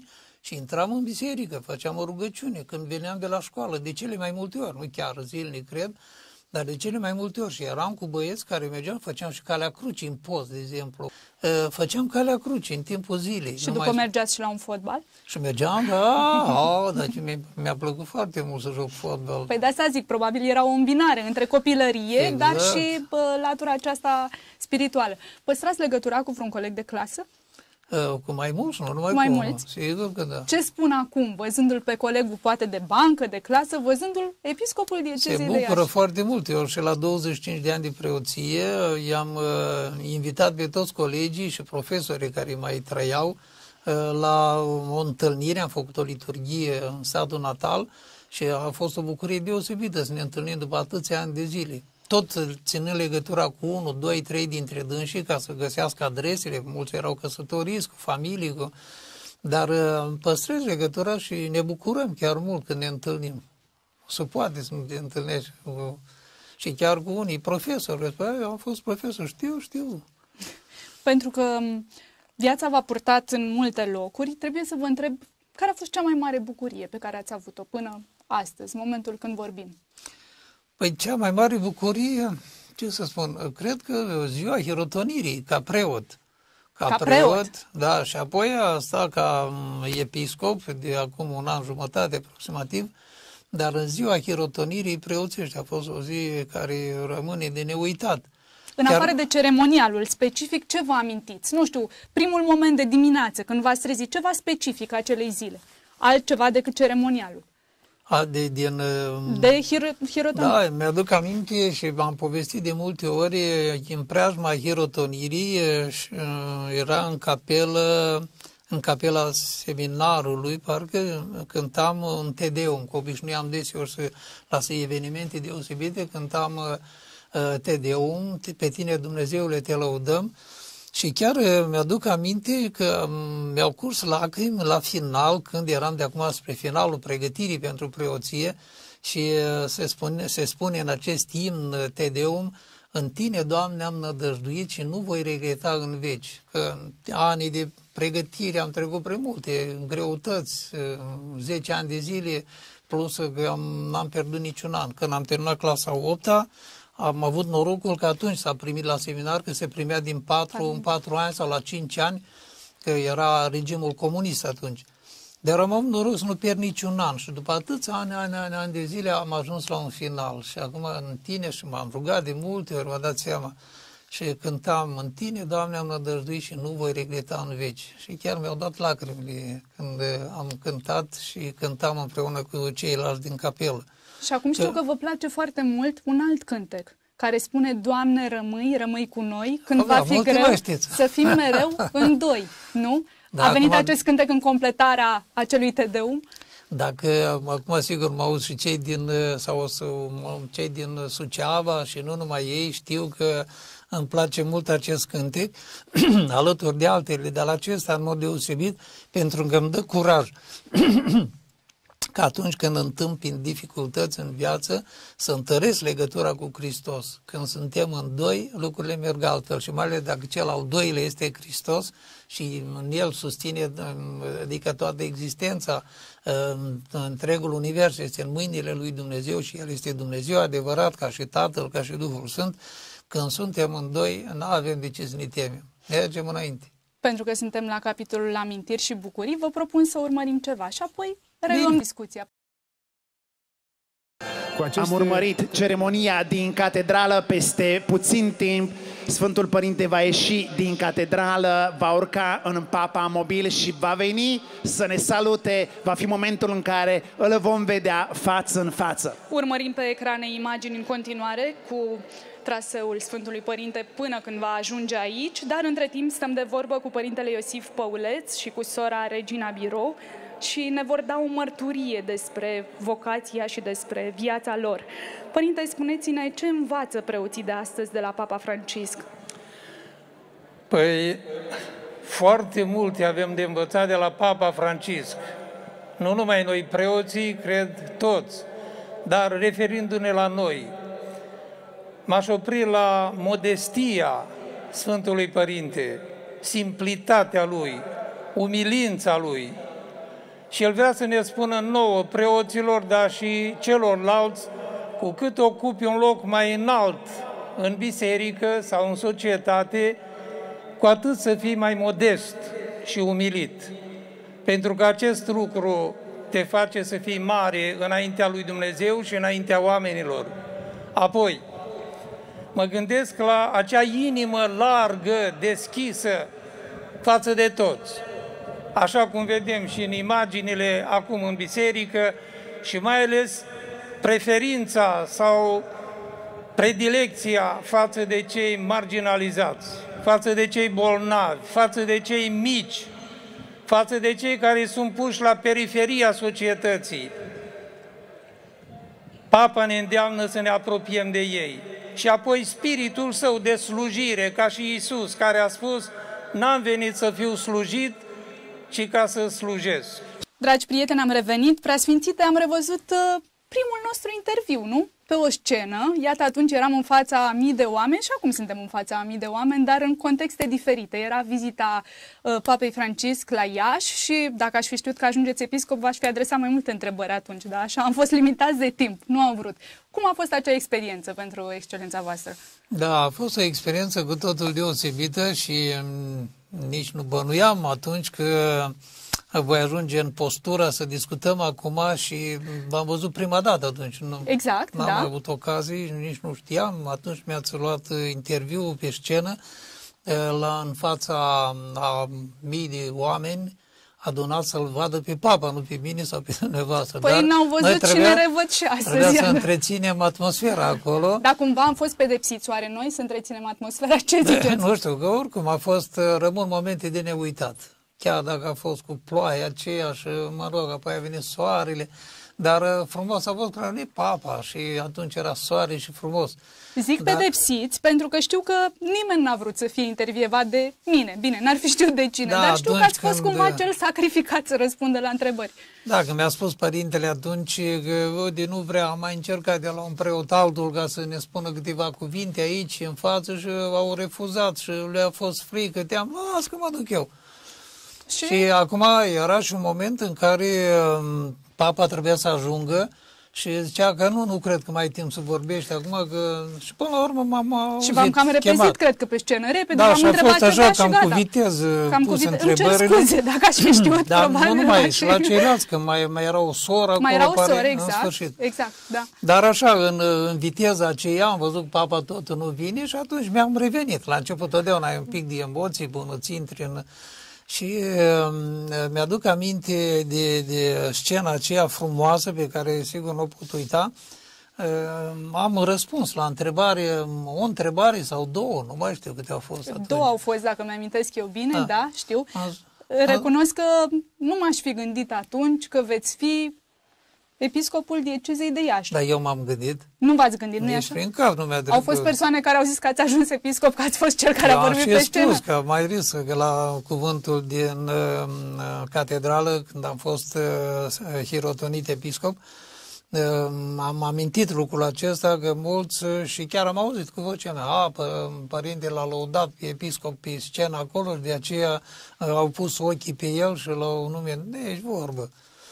Și intram în biserică, făceam o rugăciune când veneam de la școală, de cele mai multe ori, nu chiar zilnic, cred, dar de cele mai multe ori. Și eram cu băieți care mergeam, făceam și calea crucii în post, de exemplu. Făceam calea crucii în timpul zilei. Și după mergeați și la un fotbal? Și mergeam, da, dar mi-a plăcut foarte mult să joc fotbal. Păi de asta zic, probabil era o îmbinare între copilărie, exact, dar și latura aceasta spirituală. Păstrați legătura cu vreun coleg de clasă? Cu mai mulți, nu numai mai cu mulți? Sigur că da. Ce spun acum, văzându-l pe colegul poate de bancă, de clasă, văzându-l episcopul diecezei de Iași? Se bucură foarte mult. Eu și la 25 de ani de preoție i-am invitat pe toți colegii și profesorii care mai trăiau la o întâlnire, am făcut o liturghie în satul natal și a fost o bucurie deosebită să ne întâlnim după atâția ani de zile. Tot ținând legătura cu 1, 2, 3 dintre dânsii ca să găsească adresele, mulți erau căsătoriți, cu familii, dar păstrez legătura și ne bucurăm chiar mult când ne întâlnim. Se poate să ne întâlnești și chiar cu unii profesori. Eu am fost profesor, știu. Pentru că viața v-a purtat în multe locuri, trebuie să vă întreb care a fost cea mai mare bucurie pe care ați avut-o până astăzi, în momentul când vorbim. Păi cea mai mare bucurie, ce să spun, cred că ziua hirotonirii, ca preot. Ca preot, da, și apoi asta ca episcop de acum un an jumătate aproximativ, dar în ziua hirotonirii preoțești a fost o zi care rămâne de neuitat. În afară de ceremonialul specific, ce vă amintiți? Nu știu, primul moment de dimineață, când v-ați trezit, ceva specific acelei zile? Altceva decât ceremonialul? De hirotonie. Da, mi-aduc aminte și m-am povestit de multe ori, în preajma hirotonirii era în capela seminarului, parcă cântam un Te Deum, că obișnuiam deseori la evenimente deosebite, cântam Te Deum, pe tine Dumnezeule te lăudăm. Și chiar mi-aduc aminte că mi-au curs lacrimi la final, când eram de acum spre finalul pregătirii pentru preoție și se spune în acest imn Te Deum, în tine, Doamne, am nădăjduit și nu voi regreta în veci. Că anii de pregătire am trecut prea multe greutăți, 10 ani de zile, plus că n-am pierdut niciun an. Când am terminat clasa 8-a, am avut norocul că atunci s-a primit la seminar, că se primea din 4 în 4 ani sau la 5 ani, că era regimul comunist atunci. Dar am avut noroc să nu pierd niciun an și după atâția ani de zile am ajuns la un final. Și acum în tine, și m-am rugat de multe ori, vă dați seama, și cântam în tine, Doamne, am nădăjduit și nu voi regreta în veci. Și chiar mi-au dat lacrimile când am cântat și cântam împreună cu ceilalți din capelă. Și acum știu că vă place foarte mult un alt cântec, care spune, Doamne, rămâi cu noi, când va fi greu să fim mereu în doi, nu? Da, a venit acest cântec în completarea acelui Te Deum? Dacă, acum sigur mă auz și cei din Suceava și nu numai ei, știu că îmi place mult acest cântec, alături de altele, dar acesta în mod deosebit, pentru că îmi dă curaj. Că atunci când întâmpin dificultăți în viață, să întăresc legătura cu Hristos. Când suntem în doi, lucrurile merg altfel și mai ales dacă cel al doilea este Hristos și în el susține, adică toată existența, întregul univers este în mâinile lui Dumnezeu și El este Dumnezeu adevărat, ca și Tatăl, ca și Duhul Sfânt. Când suntem în doi, nu avem de ce să ne temem. Mergem înainte. Pentru că suntem la capitolul amintiri și bucurii, vă propun să urmărim ceva și apoi reluăm discuția. Am urmărit ceremonia din catedrală. Peste puțin timp Sfântul Părinte va ieși din catedrală, va urca în papa mobil și va veni să ne salute. Va fi momentul în care îl vom vedea față în față. Urmărim pe ecrane imagini în continuare cu traseul Sfântului Părinte până când va ajunge aici, dar între timp stăm de vorbă cu Părintele Iosif Păuleț și cu sora Regina Birou și ne vor da o mărturie despre vocația și despre viața lor. Părinte, spuneți-ne ce învață preoții de astăzi de la Papa Francisc? Păi, foarte multe avem de învățat de la Papa Francisc. Nu numai noi preoții, cred toți, dar referindu-ne la noi, m-aș opri la modestia Sfântului Părinte, simplitatea lui, umilința lui. Și el vrea să ne spună nouă, preoților, dar și celorlalți, cu cât ocupi un loc mai înalt în biserică sau în societate, cu atât să fii mai modest și umilit. Pentru că acest lucru te face să fii mare înaintea lui Dumnezeu și înaintea oamenilor. Apoi, mă gândesc la acea inimă largă, deschisă față de toți. Așa cum vedem și în imaginile acum în biserică și mai ales preferința sau predilecția față de cei marginalizați, față de cei bolnavi, față de cei mici, față de cei care sunt puși la periferia societății. Papa ne îndeamnă să ne apropiem de ei. Și apoi spiritul său de slujire, ca și Iisus, care a spus: n-am venit să fiu slujit, ci ca să slujesc. Dragi prieteni, am revenit. Preasfințite, am revăzut primul nostru interviu, nu? Pe o scenă. Iată, atunci eram în fața a mii de oameni și acum suntem în fața a mii de oameni, dar în contexte diferite. Era vizita Papei Francisc la Iași și dacă aș fi știut că ajungeți episcop, v-aș fi adresat mai multe întrebări atunci, dar așa am fost limitați de timp, nu am vrut. Cum a fost acea experiență pentru excelența voastră? Da, a fost o experiență cu totul deosebită și nici nu bănuiam atunci că voi ajunge în postura să discutăm acum și v-am văzut prima dată atunci. Exact, n-am da. avut ocazii, nici nu știam. Atunci mi-ați luat interviu pe scenă în fața a mii de oameni adunați să-l vadă pe papa, nu pe mine sau pe dumneavoastră. Păi n-au văzut și ne revăd și astăzi. Trebuia să întreținem atmosfera acolo. Dar cumva am fost pedepsiți, oare noi să întreținem atmosfera? Ce ziceți? Nu știu, că oricum a fost, rămân momente de neuitat. Chiar dacă a fost cu ploaia aceea și, mă rog, apoi a venit soarele, dar frumos a fost că a papa și atunci era soare și frumos. Zic pedepsiți pentru că știu că nimeni n-a vrut să fie intervievat de mine. Bine, n-ar fi știut de cine, dar știu că ați fost cumva cel sacrificat să răspundă la întrebări. Da, că mi-a spus părintele atunci că de nu vrea, am mai încercat de la un preot altul ca să ne spună câteva cuvinte aici în față și au refuzat și le-a fost frică, te-am, las că mă duc eu. Și acum era și un moment în care papa trebuia să ajungă și zicea că nu cred că mai ai timp să vorbești acum, că... și până la urmă m-a și v-am cam repezit, cred că pe scenă, repede, da, v-am întrebat așa, cam cu vitez pus întrebările. Îmi cer scuze, dacă aș fi știut, dar probabil. Nu numai, și la ceilalți, că mai era o soră acolo. Mai era o soră, exact, da. Dar așa, în viteza aceea, am văzut că papa totul nu vine și atunci mi-am revenit. La început totdeauna ai un pic de emoții până ți intri în... Și mi-aduc aminte de scena aceea frumoasă pe care sigur nu o pot uita. Am răspuns la o întrebare sau două, nu mai știu câte au fost atunci. Două au fost, dacă mi-amintesc eu bine, da știu. Recunosc că nu m-aș fi gândit atunci că veți fi episcopul diecezei de Iași. Dar eu m-am gândit. Nu v-ați gândit, nu-i așa? Prin cap nu mi-a trecut. Au fost persoane care au zis că ați ajuns episcop, că ați fost cel care a vorbit pe scenă. Și spus că mai râs că la cuvântul din catedrală, când am fost hirotonit episcop, am amintit lucrul acesta că mulți, și chiar am auzit cu vocea mea, părintele l-a lăudat pe episcop pe scenă acolo și de aceea au pus ochii pe el și l-au numit. Deci vorbă.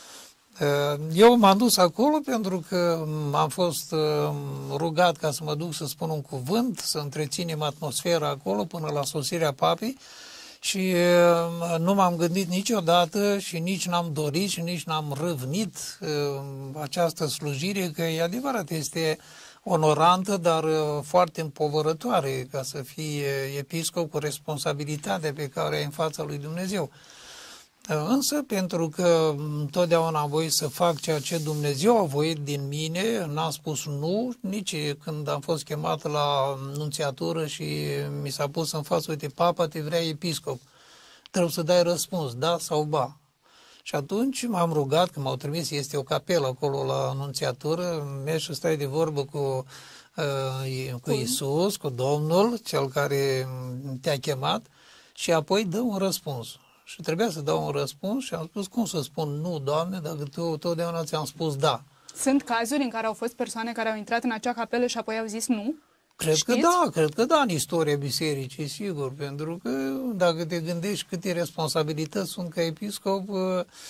Eu m-am dus acolo pentru că am fost rugat ca să mă duc să spun un cuvânt, să întreținem atmosfera acolo până la sosirea papei și nu m-am gândit niciodată și nici n-am dorit și nici n-am râvnit această slujire, că e adevărat, este onorantă, dar foarte împovărătoare ca să fii episcop cu responsabilitatea pe care ai în fața lui Dumnezeu. Însă, pentru că întotdeauna am voit să fac ceea ce Dumnezeu a voit din mine, n-am spus nu, nici când am fost chemat la nunțiatură și mi s-a pus în față, uite, papa te vrea episcop, trebuie să dai răspuns, da sau ba. Și atunci m-am rugat, că m-au trimis, este o capelă acolo la nunțiatură, mergi și stai de vorbă cu Iisus, cu Domnul, cel care te-a chemat, și apoi dă un răspuns. Și trebuia să dau un răspuns și am spus, cum să spun nu, Doamne, dacă tu totdeauna ți-am spus da. Sunt cazuri în care au fost persoane care au intrat în acea capelă și apoi au zis nu? Cred că da, în istoria bisericii, sigur, pentru că dacă te gândești câte responsabilități sunt ca episcop,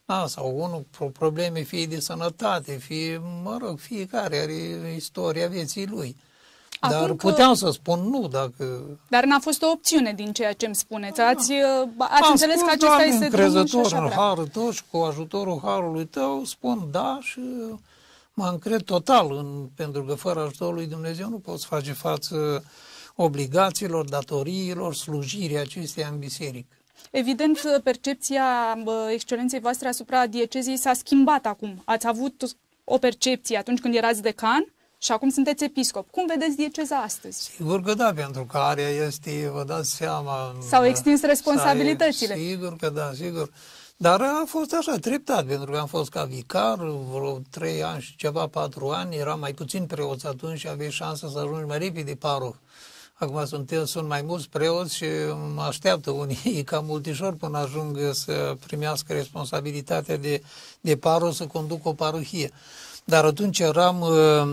Da, sau unul probleme fie de sănătate, fie, mă rog, fiecare are istoria vieții lui. Dar puteam să spun nu dacă... Dar n-a fost o opțiune din ceea ce îmi spuneți. Ați înțeles că acesta este drumul și așa în harul tău și cu ajutorul harului tău spun da și mă încred total pentru că fără ajutorul lui Dumnezeu nu poți face față obligațiilor, datoriilor, slujirii acesteia în biserică. Evident, percepția excelenței voastre asupra diecezii s-a schimbat acum. Ați avut o percepție atunci când erați decan și acum sunteți episcop. Cum vedeți dieceza astăzi? Sigur că da, pentru că area este, vă dați seama... S-au extins responsabilitățile. Sigur că da, sigur. Dar a fost așa, treptat, pentru că am fost ca vicar, vreo 3 ani și ceva, 4 ani, eram mai puțin preoți atunci și aveai șansa să ajungi mai repede paroh. Acum sunt mai mulți preoți și mă așteaptă unii ca multișor până ajung să primească responsabilitatea de paroh, să conduc o parohie. Dar atunci eram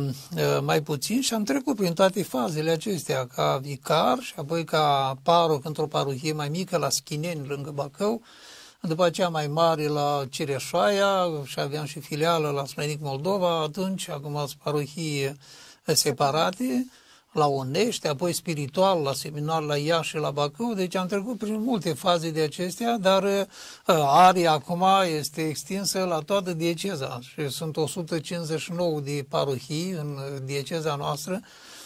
mai puțin și am trecut prin toate fazele acestea, ca vicar și apoi ca paroh într-o parohie mai mică, la Schineni, lângă Bacău, după aceea mai mare la Cireșoaia și aveam și filială la Slănic Moldova, atunci, acum sunt parohii separate, la Onești, apoi spiritual, la seminar la Iași și la Bacău, deci am trecut prin multe faze de acestea, dar aria acum este extinsă la toată dieceza și sunt 159 de parohii în dieceza noastră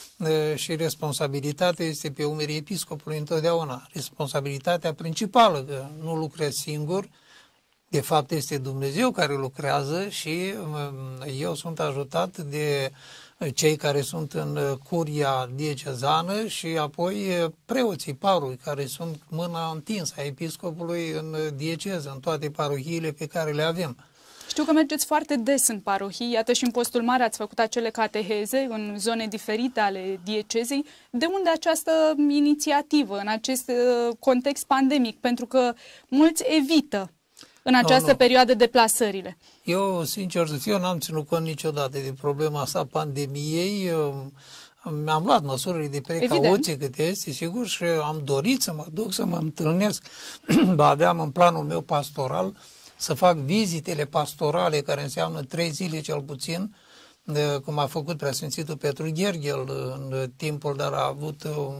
și responsabilitatea este pe umerii episcopului întotdeauna. Responsabilitatea principală, că nu lucrez singur, de fapt este Dumnezeu care lucrează și eu sunt ajutat de cei care sunt în curia diecezană și apoi preoții parului care sunt mâna întinsă a episcopului în dieceză, în toate parohiile pe care le avem. Știu că mergeți foarte des în parohii, iată și în Postul Mare ați făcut acele cateheze în zone diferite ale diecezei. De unde această inițiativă în acest context pandemic? Pentru că mulți evită în această perioadă deplasările. Eu, sincer să fiu, n-am ținut cont niciodată de problema asta pandemiei. Mi-am luat măsurile de precauție cât este, sigur, și am dorit să mă duc, să mă întâlnesc. Aveam în planul meu pastoral să fac vizitele pastorale, care înseamnă 3 zile cel puțin, cum a făcut preasfințitul Petru Gherghel în timpul, dar a avut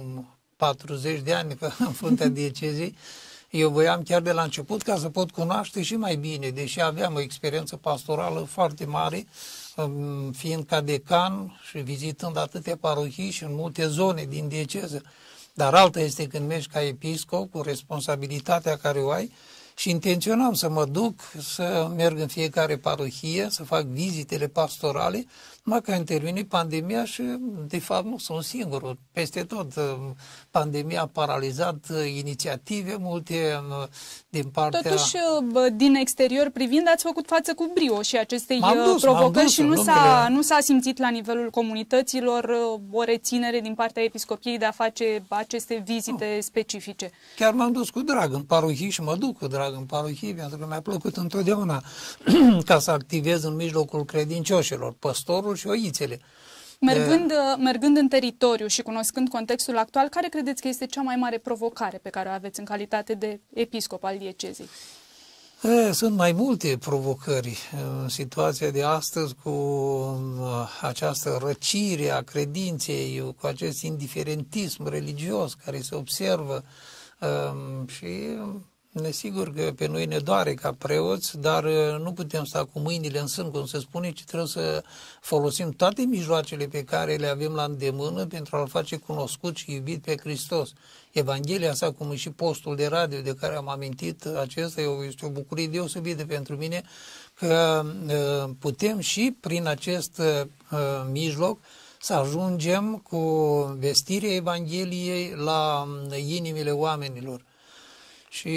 40 de ani în fruntea diecezei. Eu voiam chiar de la început ca să pot cunoaște și mai bine, deși aveam o experiență pastorală foarte mare, fiind ca decan și vizitând atâtea parohii și în multe zone din dieceză. Dar alta este când mergi ca episcop, cu responsabilitatea care o ai, și intenționam să mă duc, să merg în fiecare parohie, să fac vizitele pastorale, numai că a intervenit pandemia și, de fapt, nu sunt singur. Peste tot, pandemia a paralizat inițiative multe din partea... Totuși, din exterior privind, ați făcut față cu brio și acestei provocări și nu s-a simțit la nivelul comunităților o reținere din partea episcopiei de a face aceste vizite specifice. Chiar m-am dus cu drag în parohii și mă duc cu drag în parohii, pentru că mi-a plăcut întotdeauna ca să activez în mijlocul credincioșilor, păstorul și oițele. Mergând în teritoriu și cunoscând contextul actual, care credeți că este cea mai mare provocare pe care o aveți în calitate de episcop al diecezei? Sunt mai multe provocări în situația de astăzi, cu această răcire a credinței, cu acest indiferentism religios care se observă și... Nesigur că pe noi ne doare ca preoți, dar nu putem sta cu mâinile în sân, cum se spune, ci trebuie să folosim toate mijloacele pe care le avem la îndemână pentru a-L face cunoscut și iubit pe Hristos. Evanghelia asta, cum și postul de radio de care am amintit, acesta este o bucurie deosebită pentru mine, că putem și prin acest mijloc să ajungem cu vestirea Evangheliei la inimile oamenilor. Și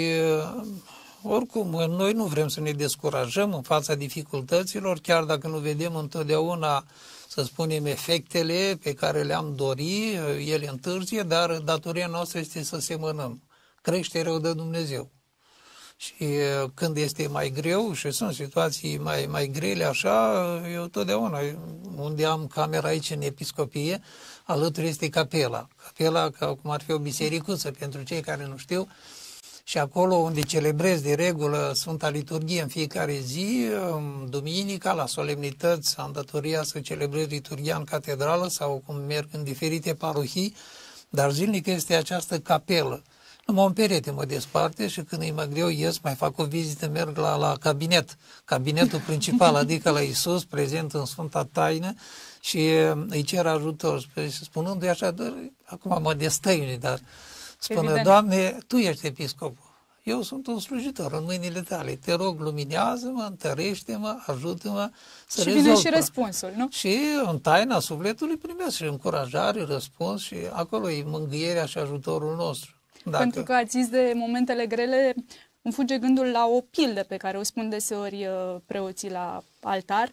oricum, noi nu vrem să ne descurajăm în fața dificultăților, chiar dacă nu vedem întotdeauna, să spunem, efectele pe care le-am dori, ele întârzie, dar datoria noastră este să semănăm. Creșterea o dă Dumnezeu. Și când este mai greu și sunt situații mai grele așa, eu totdeauna, unde am camera aici în episcopie, alături este capela. Capela, cum ar fi o bisericuță pentru cei care nu știu, și acolo unde celebrezi de regulă Sfânta Liturghie în fiecare zi, duminica, la solemnități, am datoria să celebrez liturghia în catedrală sau cum merg în diferite parohii, dar zilnic este această capelă. Numai un perete mă desparte și când e mai greu ies, mai fac o vizită, merg la cabinet, cabinetul principal, adică la Iisus, prezent în Sfânta Taină, și îi cer ajutor, spunându-i așa, acum mă destăiune, dar spune, evident, Doamne, Tu ești episcopul, eu sunt un slujitor în mâinile Tale, te rog, luminează-mă, întărește-mă, ajută-mă să rezolv. Și vine și răspunsul, nu? Și în taina sufletului primesc și încurajare, răspuns și acolo e mângâierea și ajutorul nostru. Pentru că ați zis de momentele grele, îmi fuge gândul la o pildă pe care o spun deseori preoții la altar.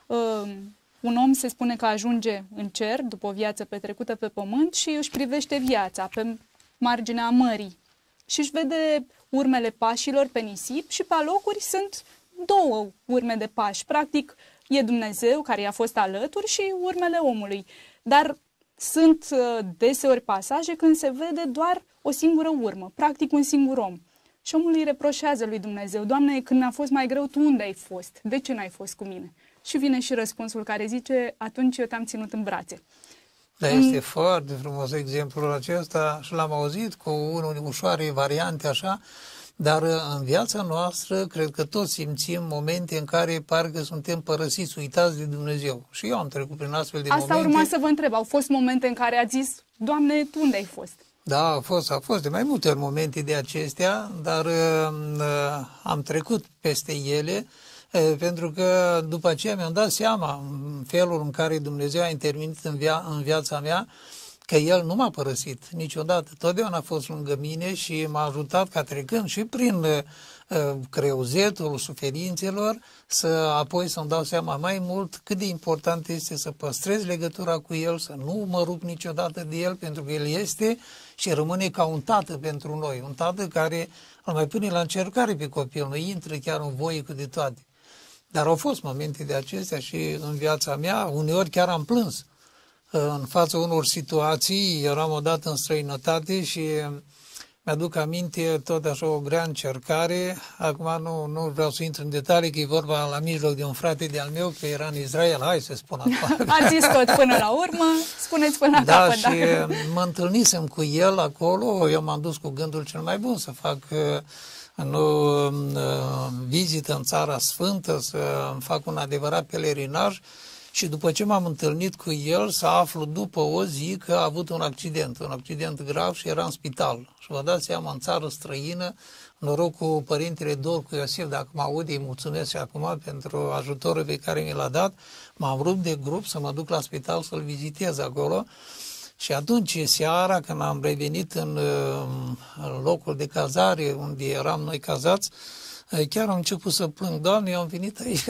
Un om se spune că ajunge în cer după o viață petrecută pe pământ și își privește viața pe marginea mării și își vede urmele pașilor pe nisip și pe alocuri sunt două urme de pași. Practic e Dumnezeu care i-a fost alături și urmele omului. Dar sunt deseori pasaje când se vede doar o singură urmă, practic un singur om. Și omul îi reproșează lui Dumnezeu, Doamne, când a fost mai greu, Tu unde ai fost? De ce n-ai fost cu mine? Și vine și răspunsul care zice, atunci eu te-am ținut în brațe. Da, este foarte frumos exemplul acesta și l-am auzit cu unul ușoare variante așa, dar în viața noastră cred că toți simțim momente în care parcă suntem părăsiți, uitați de Dumnezeu. Și eu am trecut prin astfel de momente. Asta urma să vă întreb, au fost momente în care ați zis, Doamne, Tu unde ai fost? Da, au fost de mai multe ori momente de acestea, dar am trecut peste ele, pentru că după aceea mi-am dat seama în felul în care Dumnezeu a intervenit în viața mea, că El nu m-a părăsit niciodată. Totdeauna a fost lângă mine și m-a ajutat ca trecând și prin creuzetul suferințelor, apoi să-mi dau seama mai mult cât de important este să păstrez legătura cu El, să nu mă rup niciodată de El, pentru că El este și rămâne ca un tată pentru noi, un tată care îl mai pune la încercare pe copil, nu intră chiar în voie cu de toate. Dar au fost momente de acestea și în viața mea, uneori chiar am plâns în fața unor situații. Eram odată în străinătate și mi-aduc aminte tot așa o grea încercare. Acum nu vreau să intru în detalii, că e vorba la mijloc de un frate de-al meu, că era în Israel, hai să spun acum. Ați zis tot până la urmă, spuneți până la capăt. Da, și mă întâlnisem cu el acolo, eu m-am dus cu gândul cel mai bun să fac o vizită în Țara Sfântă, să fac un adevărat pelerinaj. Și după ce m-am întâlnit cu el, să aflu după o zi că a avut un accident grav și era în spital. Și vă dați seama, în țară străină, noroc cu părintele Dorcu Iosif, dacă mă aude, îi mulțumesc și acum pentru ajutorul pe care mi l-a dat, m-am rupt de grup să mă duc la spital să-l vizitez acolo. Și atunci, seara, când am revenit în locul de cazare, unde eram noi cazați, chiar am început să plâng. Doamne, eu am venit aici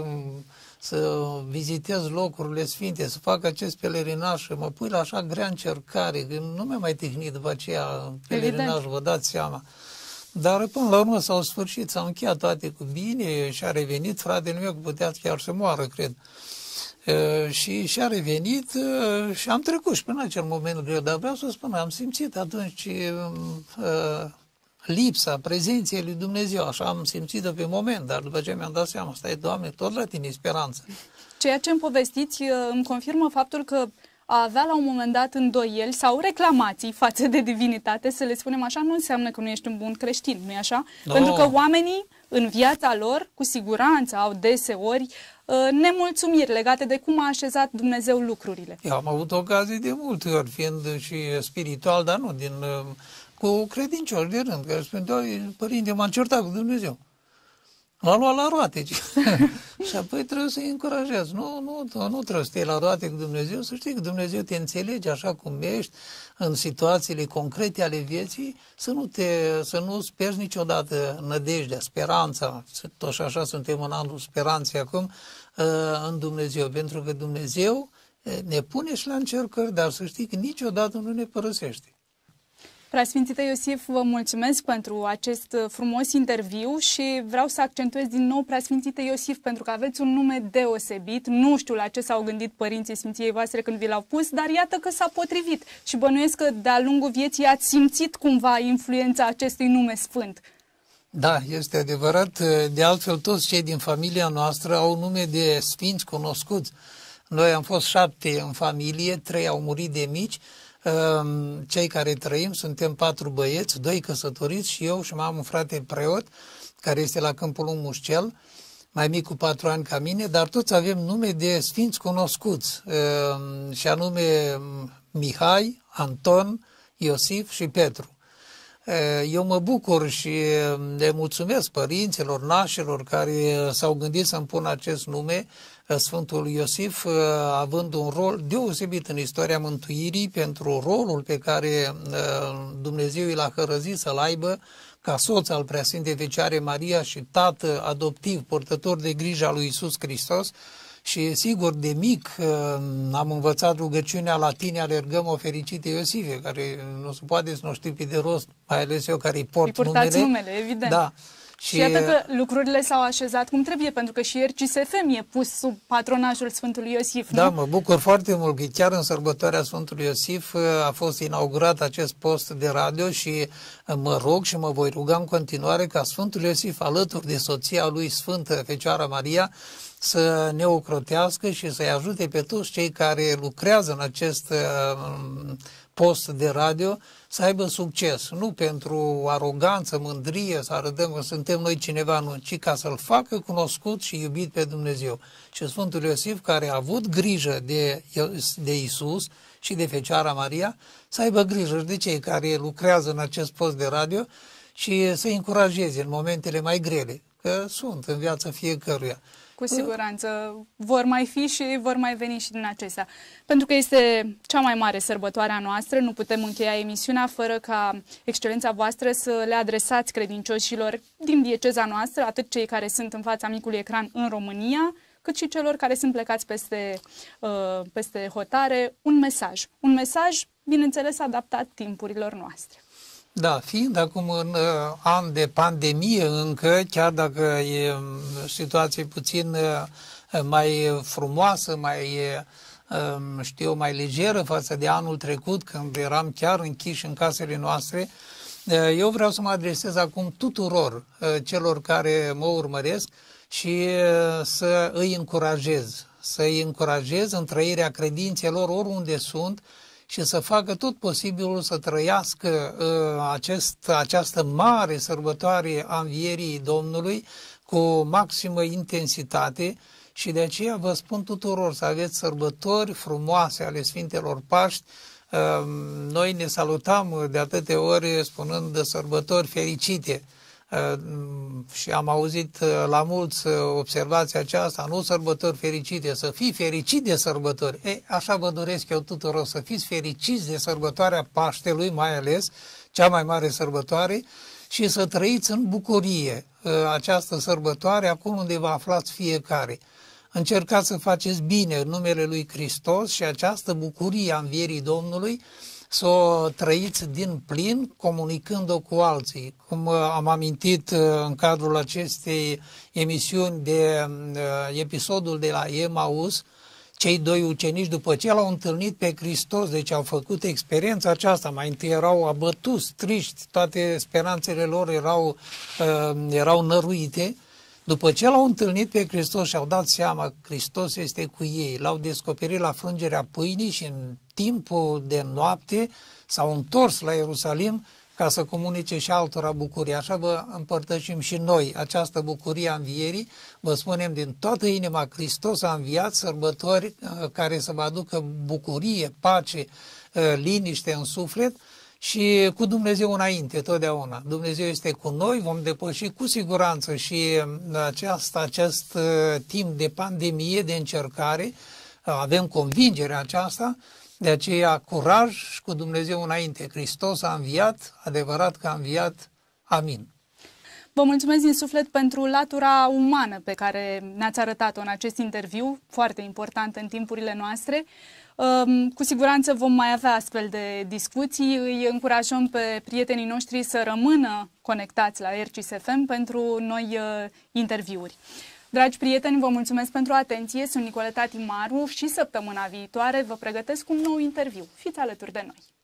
să vizitez locurile sfinte, să fac acest pelerinaj și mă pui la așa grea încercare, că nu mi-a mai tehnit după aceea pelerinajul, vă dați seama. Dar până la urmă s-au sfârșit, s-au încheiat toate cu bine și a revenit fratele meu, că putea chiar să moară, cred. Și a revenit și am trecut și până acel moment greu, dar vreau să spun, am simțit atunci lipsa prezenței lui Dumnezeu, așa am simțit-o pe moment, dar după ce mi-am dat seama, stai, Doamne, tot la Tine e speranță. Ceea ce îmi povestiți îmi confirmă faptul că a avea la un moment dat îndoieli sau reclamații față de divinitate, să le spunem așa, nu înseamnă că nu ești un bun creștin, nu-i așa? No. Pentru că oamenii în viața lor, cu siguranță, au deseori nemulțumiri legate de cum a așezat Dumnezeu lucrurile. Eu am avut ocazii de multe ori, fiind și spiritual, dar nu cu credincioși de rând, care spune, părinte, m-am certat cu Dumnezeu. L-a luat la roate. Și apoi trebuie să-i încurajez. Nu trebuie să te iei la roate cu Dumnezeu, să știi că Dumnezeu te înțelege așa cum ești, în situațiile concrete ale vieții, să nu-ți pierzi niciodată nădejdea, speranța. Tot și așa suntem în anul speranței acum în Dumnezeu, pentru că Dumnezeu ne pune și la încercări, dar să știi că niciodată nu ne părăsește. Preasfințite Iosif, vă mulțumesc pentru acest frumos interviu și vreau să accentuez din nou Preasfințite Iosif pentru că aveți un nume deosebit. Nu știu la ce s-au gândit părinții Sfinției voastre când vi l-au pus, dar iată că s-a potrivit și bănuiesc că de-a lungul vieții ați simțit cumva influența acestui nume sfânt. Da, este adevărat. De altfel, toți cei din familia noastră au nume de sfinți cunoscuți. Noi am fost 7 în familie, 3 au murit de mici. Cei care trăim suntem 4 băieți, 2 căsătoriți și eu și mai am un frate preot care este la Câmpul Lung Mușcel, mai mic cu 4 ani ca mine, dar toți avem nume de sfinți cunoscuți, și anume Mihai, Anton, Iosif și Petru. Eu mă bucur și le mulțumesc părinților, nașilor care s-au gândit să-mi pună acest nume, Sfântul Iosif, având un rol deosebit în istoria mântuirii pentru rolul pe care Dumnezeu i l-a hărăzit să-l aibă ca soț al Preasfintei Fecioare Maria și tată adoptiv, purtător de grijă a lui Iisus Hristos. Și sigur, de mic am învățat rugăciunea latine, alergăm o fericite Iosife, care nu se poate să nu știu pe de rost, mai ales eu care îi port numele, evident. Da. Și iată că lucrurile s-au așezat cum trebuie, pentru că și RCSFM e pus sub patronajul Sfântului Iosif, nu? Da, mă bucur foarte mult că chiar în sărbătoarea Sfântului Iosif a fost inaugurat acest post de radio și mă rog și mă voi ruga în continuare ca Sfântul Iosif, alături de soția lui Sfântă Fecioara Maria, să ne ocrotească și să-i ajute pe toți cei care lucrează în acest post de radio să aibă succes. Nu pentru aroganță, mândrie, să arătăm că suntem noi cineva, nu, ci ca să-L facă cunoscut și iubit pe Dumnezeu. Și Sfântul Iosif, care a avut grijă de Iisus și de Fecioara Maria, să aibă grijă de cei care lucrează în acest post de radio și să-i încurajeze în momentele mai grele, că sunt în viața fiecăruia. Cu siguranță vor mai fi și vor mai veni și din acestea. Pentru că este cea mai mare sărbătoare a noastră, nu putem încheia emisiunea fără ca excelența voastră să le adresați credincioșilor din dieceza noastră, atât cei care sunt în fața micului ecran în România, cât și celor care sunt plecați peste hotare, un mesaj. Un mesaj, bineînțeles, adaptat timpurilor noastre. Da, fiind acum în an de pandemie încă, chiar dacă e situație puțin mai frumoasă, mai legeră față de anul trecut, când eram chiar închiși în casele noastre, eu vreau să mă adresez acum tuturor celor care mă urmăresc și să îi încurajez în trăirea credințelor oriunde sunt, și să facă tot posibilul să trăiască această mare sărbătoare a învierii Domnului cu maximă intensitate și de aceea vă spun tuturor să aveți sărbători frumoase ale Sfintelor Paști. Noi ne salutăm de atâtea ori spunând de sărbători fericite. Și am auzit la mulți observația aceasta, nu sărbători fericite, să fii fericit de sărbători. Așa vă doresc eu tuturor, să fiți fericiți de sărbătoarea Paștelui, mai ales, cea mai mare sărbătoare, și să trăiți în bucurie această sărbătoare acolo unde vă aflați fiecare. Încercați să faceți bine în numele lui Hristos și această bucurie a învierii Domnului să o trăiți din plin, comunicând-o cu alții. Cum am amintit în cadrul acestei emisiuni de episodul de la Emaus, cei 2 ucenici, după ce l-au întâlnit pe Hristos, deci au făcut experiența aceasta, mai întâi erau abătuți, triști, toate speranțele lor erau năruite. După ce l-au întâlnit pe Hristos și au dat seama că Hristos este cu ei, l-au descoperit la frângerea pâinii și în timpul de noapte s-au întors la Ierusalim ca să comunice și altora bucuria. Așa vă împărtășim și noi această bucurie a învierii. Vă spunem din toată inima, Hristos a înviat, sărbători care să vă aducă bucurie, pace, liniște în suflet, și cu Dumnezeu înainte, totdeauna. Dumnezeu este cu noi, vom depăși cu siguranță și acest timp de pandemie, de încercare, avem convingerea aceasta, de aceea curaj și cu Dumnezeu înainte. Hristos a înviat, adevărat că a înviat. Amin. Vă mulțumesc din suflet pentru latura umană pe care ne-ați arătat-o în acest interviu, foarte important în timpurile noastre. Cu siguranță vom mai avea astfel de discuții. Îi încurajăm pe prietenii noștri să rămână conectați la RCS FM pentru noi interviuri. Dragi prieteni, vă mulțumesc pentru atenție. Sunt Nicoleta Timaru și săptămâna viitoare vă pregătesc un nou interviu. Fiți alături de noi!